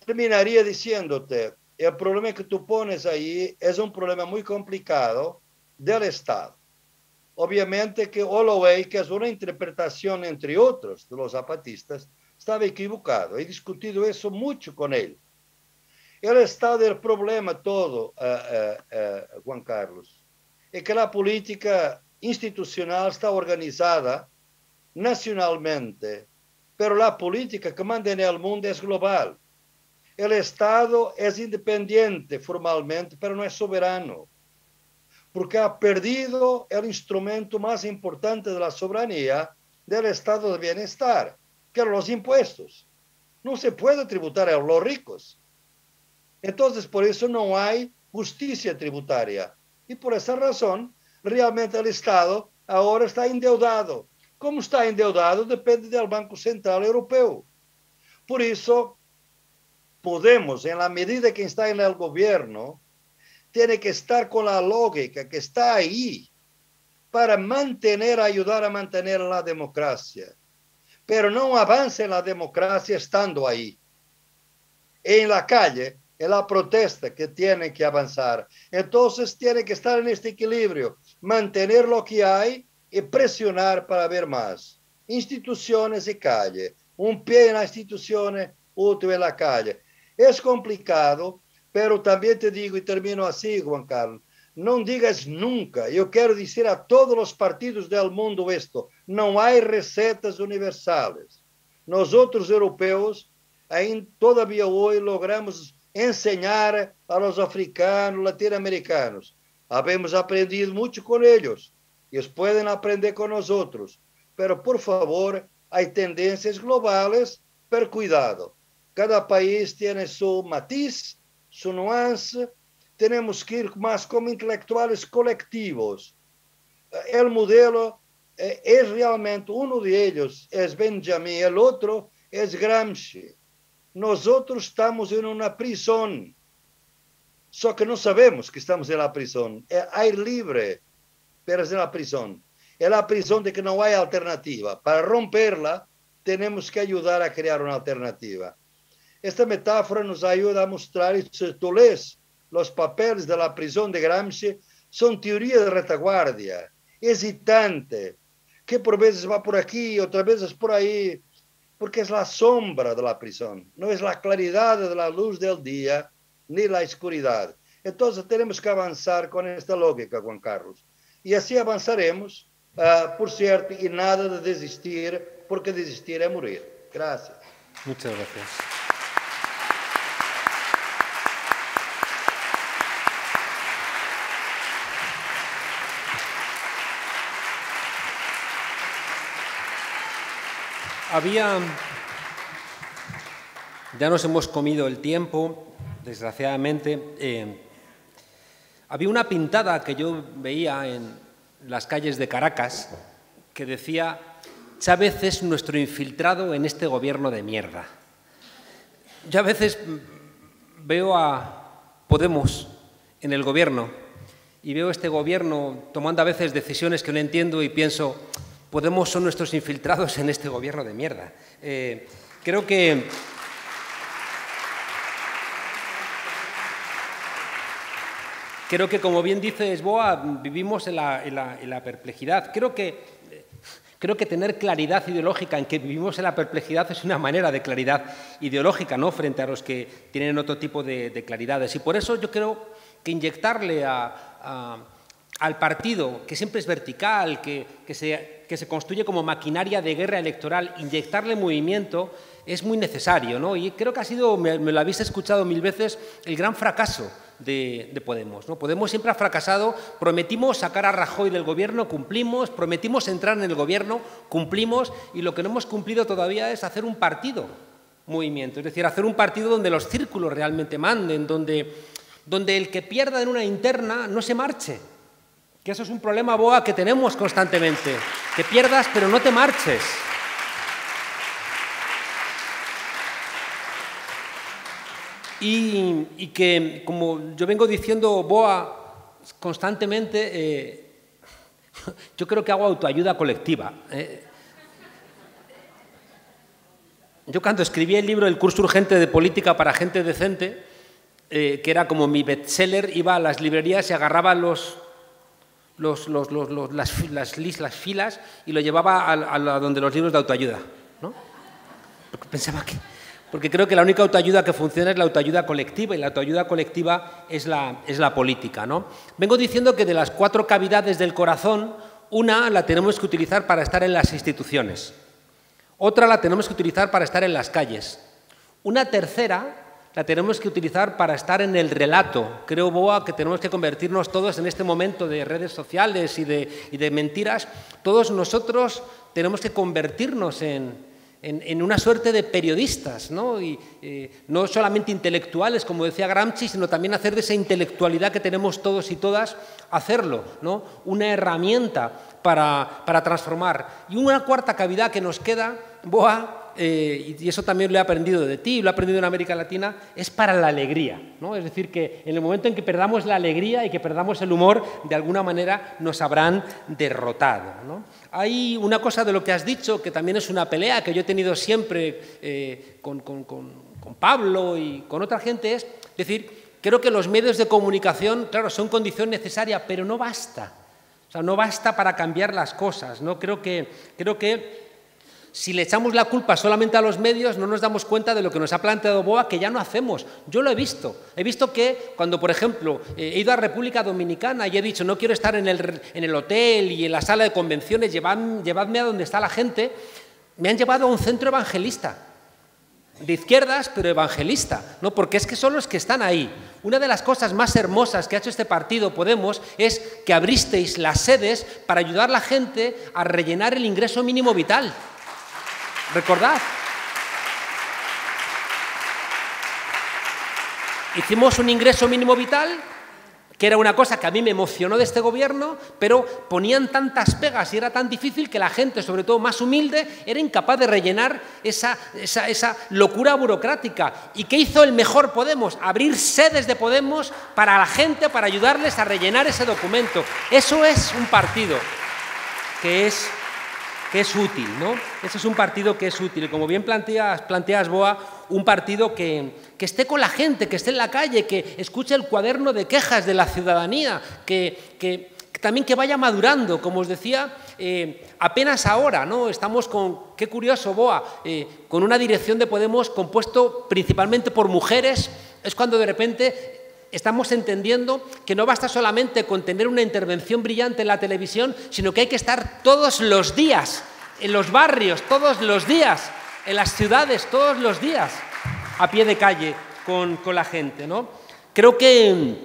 terminaría diciéndote, el problema que tú pones ahí es un problema muy complicado del Estado. Obviamente que Holloway, que es una interpretación entre otros de los zapatistas, estaba equivocado. He discutido eso mucho con él. El Estado del problema todo, Juan Carlos, es que la política institucional está organizada nacionalmente, pero la política que manda en el mundo es global. El Estado es independiente formalmente, pero no es soberano, porque ha perdido el instrumento más importante de la soberanía del estado de bienestar, que son los impuestos. No se puede tributar a los ricos. Entonces, por eso no hay justicia tributaria. Y por esa razón, realmente el Estado ahora está endeudado. ¿Cómo está endeudado? Depende del Banco Central Europeo. Por eso, Podemos, en la medida que está en el gobierno, tiene que estar con la lógica que está ahí para ayudar a mantener la democracia. Pero no avanza en la democracia estando ahí. En la calle, en la protesta que tiene que avanzar. Entonces tiene que estar en este equilibrio, mantener lo que hay y presionar para ver más. Instituciones y calle. Un pie en las instituciones, otro en la calle. Es complicado, pero también te digo, y termino así, Juan Carlos, no digas nunca, yo quiero decir a todos los partidos del mundo esto, no hay recetas universales. Nosotros europeos, todavía hoy logramos enseñar a los africanos, latinoamericanos. Habemos aprendido mucho con ellos, ellos pueden aprender con nosotros, pero por favor, hay tendencias globales, pero cuidado. Cada país tiene su matiz, su nuance. Tenemos que ir más como intelectuales colectivos. El modelo es realmente, uno de ellos es Benjamin, el otro es Gramsci. Nosotros estamos en una prisión, solo que no sabemos que estamos en la prisión. Es aire libre, pero es en la prisión. Es la prisión de que no hay alternativa. Para romperla, tenemos que ayudar a crear una alternativa. Esta metáfora nos ayuda a mostrar, y si tú lees los papeles de la prisión de Gramsci, son teoría de retaguardia, hesitante, que por veces va por aquí, otras veces por ahí, porque es la sombra de la prisión, no es la claridad de la luz del día, ni la oscuridad. Entonces tenemos que avanzar con esta lógica, Juan Carlos. Y así avanzaremos, por cierto, y nada de desistir, porque desistir es morir. Gracias. Muchas gracias. Ya nos hemos comido el tiempo, desgraciadamente. Había una pintada que yo veía en las calles de Caracas que decía: Chávez es nuestro infiltrado en este gobierno de mierda. Yo a veces veo a Podemos en el gobierno y veo este gobierno tomando a veces decisiones que no entiendo y pienso: Podemos son nuestros infiltrados en este gobierno de mierda. Creo que como bien dice Esboa, vivimos en la perplejidad. Creo que tener claridad ideológica en que vivimos en la perplejidad es una manera de claridad ideológica, ¿no?, frente a los que tienen otro tipo de claridades. Y por eso yo creo que inyectarle al partido, que siempre es vertical, que se construye como maquinaria de guerra electoral, inyectarle movimiento es muy necesario, ¿no? Y creo que ha sido, me lo habéis escuchado 1000 veces, el gran fracaso de Podemos, ¿no? Podemos siempre ha fracasado. Prometimos sacar a Rajoy del gobierno, cumplimos. Prometimos entrar en el gobierno, cumplimos. Y lo que no hemos cumplido todavía es hacer un partido movimiento, es decir, hacer un partido donde los círculos realmente manden, donde el que pierda en una interna no se marche. Que eso es un problema, Boa, que tenemos constantemente. Que pierdas, pero no te marches. Y que, como yo vengo diciendo, Boa, constantemente, yo creo que hago autoayuda colectiva. Yo cuando escribí el libro El curso urgente de política para gente decente, que era como mi bestseller, iba a las librerías y agarraba los las filas y lo llevaba a donde los libros de autoayuda, ¿no? Porque pensaba que... Porque creo que la única autoayuda que funciona es la autoayuda colectiva, y la autoayuda colectiva es la política, ¿no? Vengo diciendo que de las 4 cavidades del corazón, una la tenemos que utilizar para estar en las instituciones, otra la tenemos que utilizar para estar en las calles, una tercera la tenemos que utilizar para estar en el relato. Creo, Boa, que tenemos que convertirnos todos en este momento de redes sociales y de mentiras. Todos nosotros tenemos que convertirnos en una suerte de periodistas, ¿no? Y no solamente intelectuales, como decía Gramsci, sino también hacer de esa intelectualidad que tenemos todos y todas, hacerlo, ¿no? Una herramienta para transformar. Y una cuarta cavidad que nos queda, Boa, y eso también lo he aprendido de ti, lo he aprendido en América Latina, es para la alegría, ¿no? Es decir, que en el momento en que perdamos la alegría y que perdamos el humor, de alguna manera nos habrán derrotado, ¿no? Hay una cosa de lo que has dicho, que también es una pelea que yo he tenido siempre con Pablo y con otra gente, es decir, creo que los medios de comunicación, claro, son condición necesaria, pero no basta. O sea, no basta para cambiar las cosas, ¿no? Creo que si le echamos la culpa solamente a los medios, no nos damos cuenta de lo que nos ha planteado Boa, que ya no hacemos. Yo lo he visto. He visto que cuando, por ejemplo, he ido a República Dominicana y he dicho no quiero estar en el hotel y en la sala de convenciones, llevadme a donde está la gente, me han llevado a un centro evangelista. De izquierdas, pero evangelista, ¿no? Porque es que son los que están ahí. Una de las cosas más hermosas que ha hecho este partido, Podemos, es que abristeis las sedes para ayudar a la gente a rellenar el ingreso mínimo vital. ¿Recordad? Hicimos un ingreso mínimo vital, que era una cosa que a mí me emocionó de este gobierno, pero ponían tantas pegas y era tan difícil que la gente, sobre todo más humilde, era incapaz de rellenar esa locura burocrática. ¿Y qué hizo el mejor Podemos? Abrir sedes de Podemos para la gente, para ayudarles a rellenar ese documento. Eso es un partido que es útil, ¿no? Ese es un partido que es útil. Y como bien planteas, Boa, un partido que esté con la gente, que esté en la calle, que escuche el cuaderno de quejas de la ciudadanía, que también que vaya madurando. Como os decía, apenas ahora, ¿no? Estamos con, qué curioso, Boa, con una dirección de Podemos compuesto principalmente por mujeres. Es cuando de repente estamos entendiendo que no basta solamente con tener una intervención brillante en la televisión, sino que hay que estar todos los días, en los barrios, todos los días, en las ciudades, todos los días, a pie de calle con la gente, ¿no? Creo que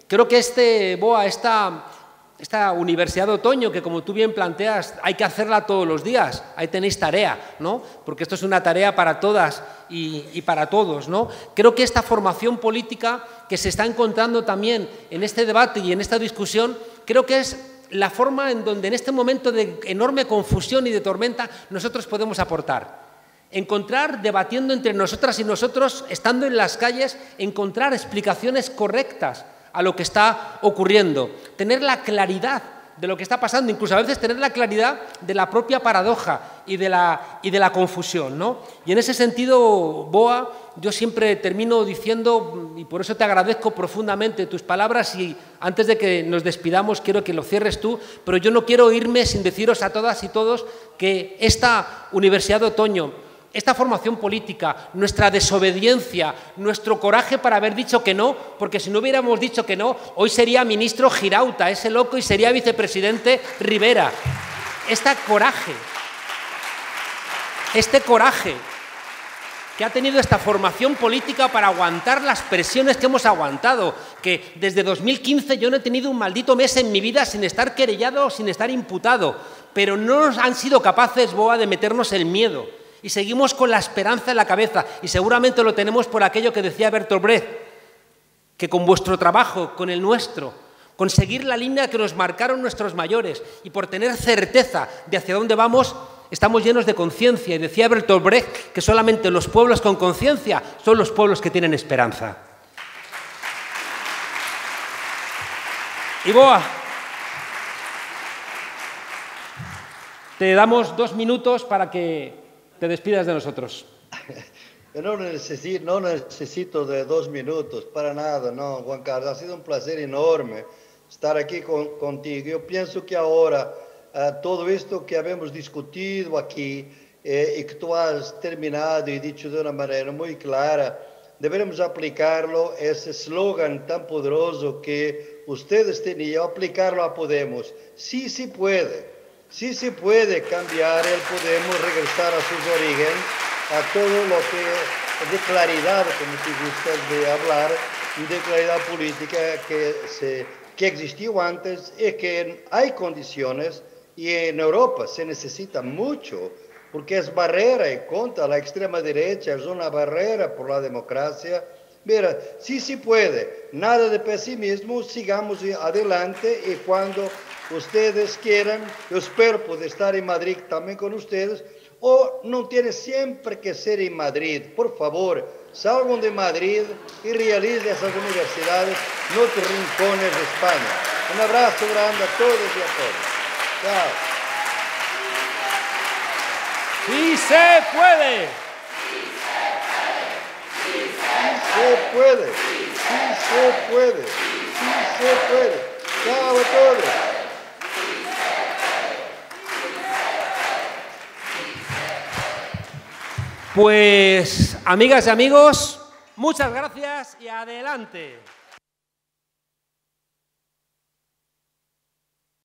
Boa, esta Universidad de Otoño, que como tú bien planteas, hay que hacerla todos los días, ahí tenéis tarea, ¿no? Porque esto es una tarea para todas y para todos, ¿no? Creo que esta formación política que se está encontrando también en este debate y en esta discusión, creo que es la forma en donde en este momento de enorme confusión y de tormenta nosotros podemos aportar. Encontrar, debatiendo entre nosotras y nosotros, estando en las calles, encontrar explicaciones correctas a lo que está ocurriendo, tener la claridad de lo que está pasando, incluso a veces tener la claridad de la propia paradoja y de la confusión, ¿no? Y en ese sentido, Boa, yo siempre termino diciendo, y por eso te agradezco profundamente tus palabras, y antes de que nos despidamos quiero que lo cierres tú, pero yo no quiero irme sin deciros a todas y todos que esta Universidad de Otoño, esta formación política, nuestra desobediencia, nuestro coraje para haber dicho que no, porque si no hubiéramos dicho que no, hoy sería ministro Girauta, ese loco, y sería vicepresidente Rivera. Este coraje que ha tenido esta formación política para aguantar las presiones que hemos aguantado, que desde 2015 yo no he tenido un maldito mes en mi vida sin estar querellado o sin estar imputado, pero no han sido capaces, Boa, de meternos el miedo. Y seguimos con la esperanza en la cabeza, y seguramente lo tenemos por aquello que decía Bertolt Brecht, que con vuestro trabajo, con el nuestro, con seguir la línea que nos marcaron nuestros mayores y por tener certeza de hacia dónde vamos, estamos llenos de conciencia. Y decía Bertolt Brecht que solamente los pueblos con conciencia son los pueblos que tienen esperanza. Y Boa, te damos 2 minutos para que te despidas de nosotros. Yo no necesito de 2 minutos, para nada, no, Juan Carlos. Ha sido un placer enorme estar aquí contigo. Yo pienso que ahora todo esto que habíamos discutido aquí y que tú has terminado y dicho de una manera muy clara, deberemos aplicarlo, ese eslogan tan poderoso que ustedes tenían, aplicarlo a Podemos. Sí se puede, sí se puede cambiar el Podemos, regresar a sus orígenes, a todo lo que de claridad, como te gusta de hablar, de claridad política que existió antes y que hay condiciones, y en Europa se necesita mucho, porque es barrera y contra la extrema derecha, es una barrera por la democracia. Mira, sí se puede, nada de pesimismo, sigamos adelante y cuando ustedes quieran, yo espero poder estar en Madrid también con ustedes, o no tiene siempre que ser en Madrid, por favor, salgan de Madrid y realicen esas universidades en otros rincones de España. Un abrazo grande a todos y a todas. Chao. ¡Sí se puede! Sí se puede, sí se puede, sí se puede. Chao a todos. Pues, amigas y amigos, muchas gracias y adelante.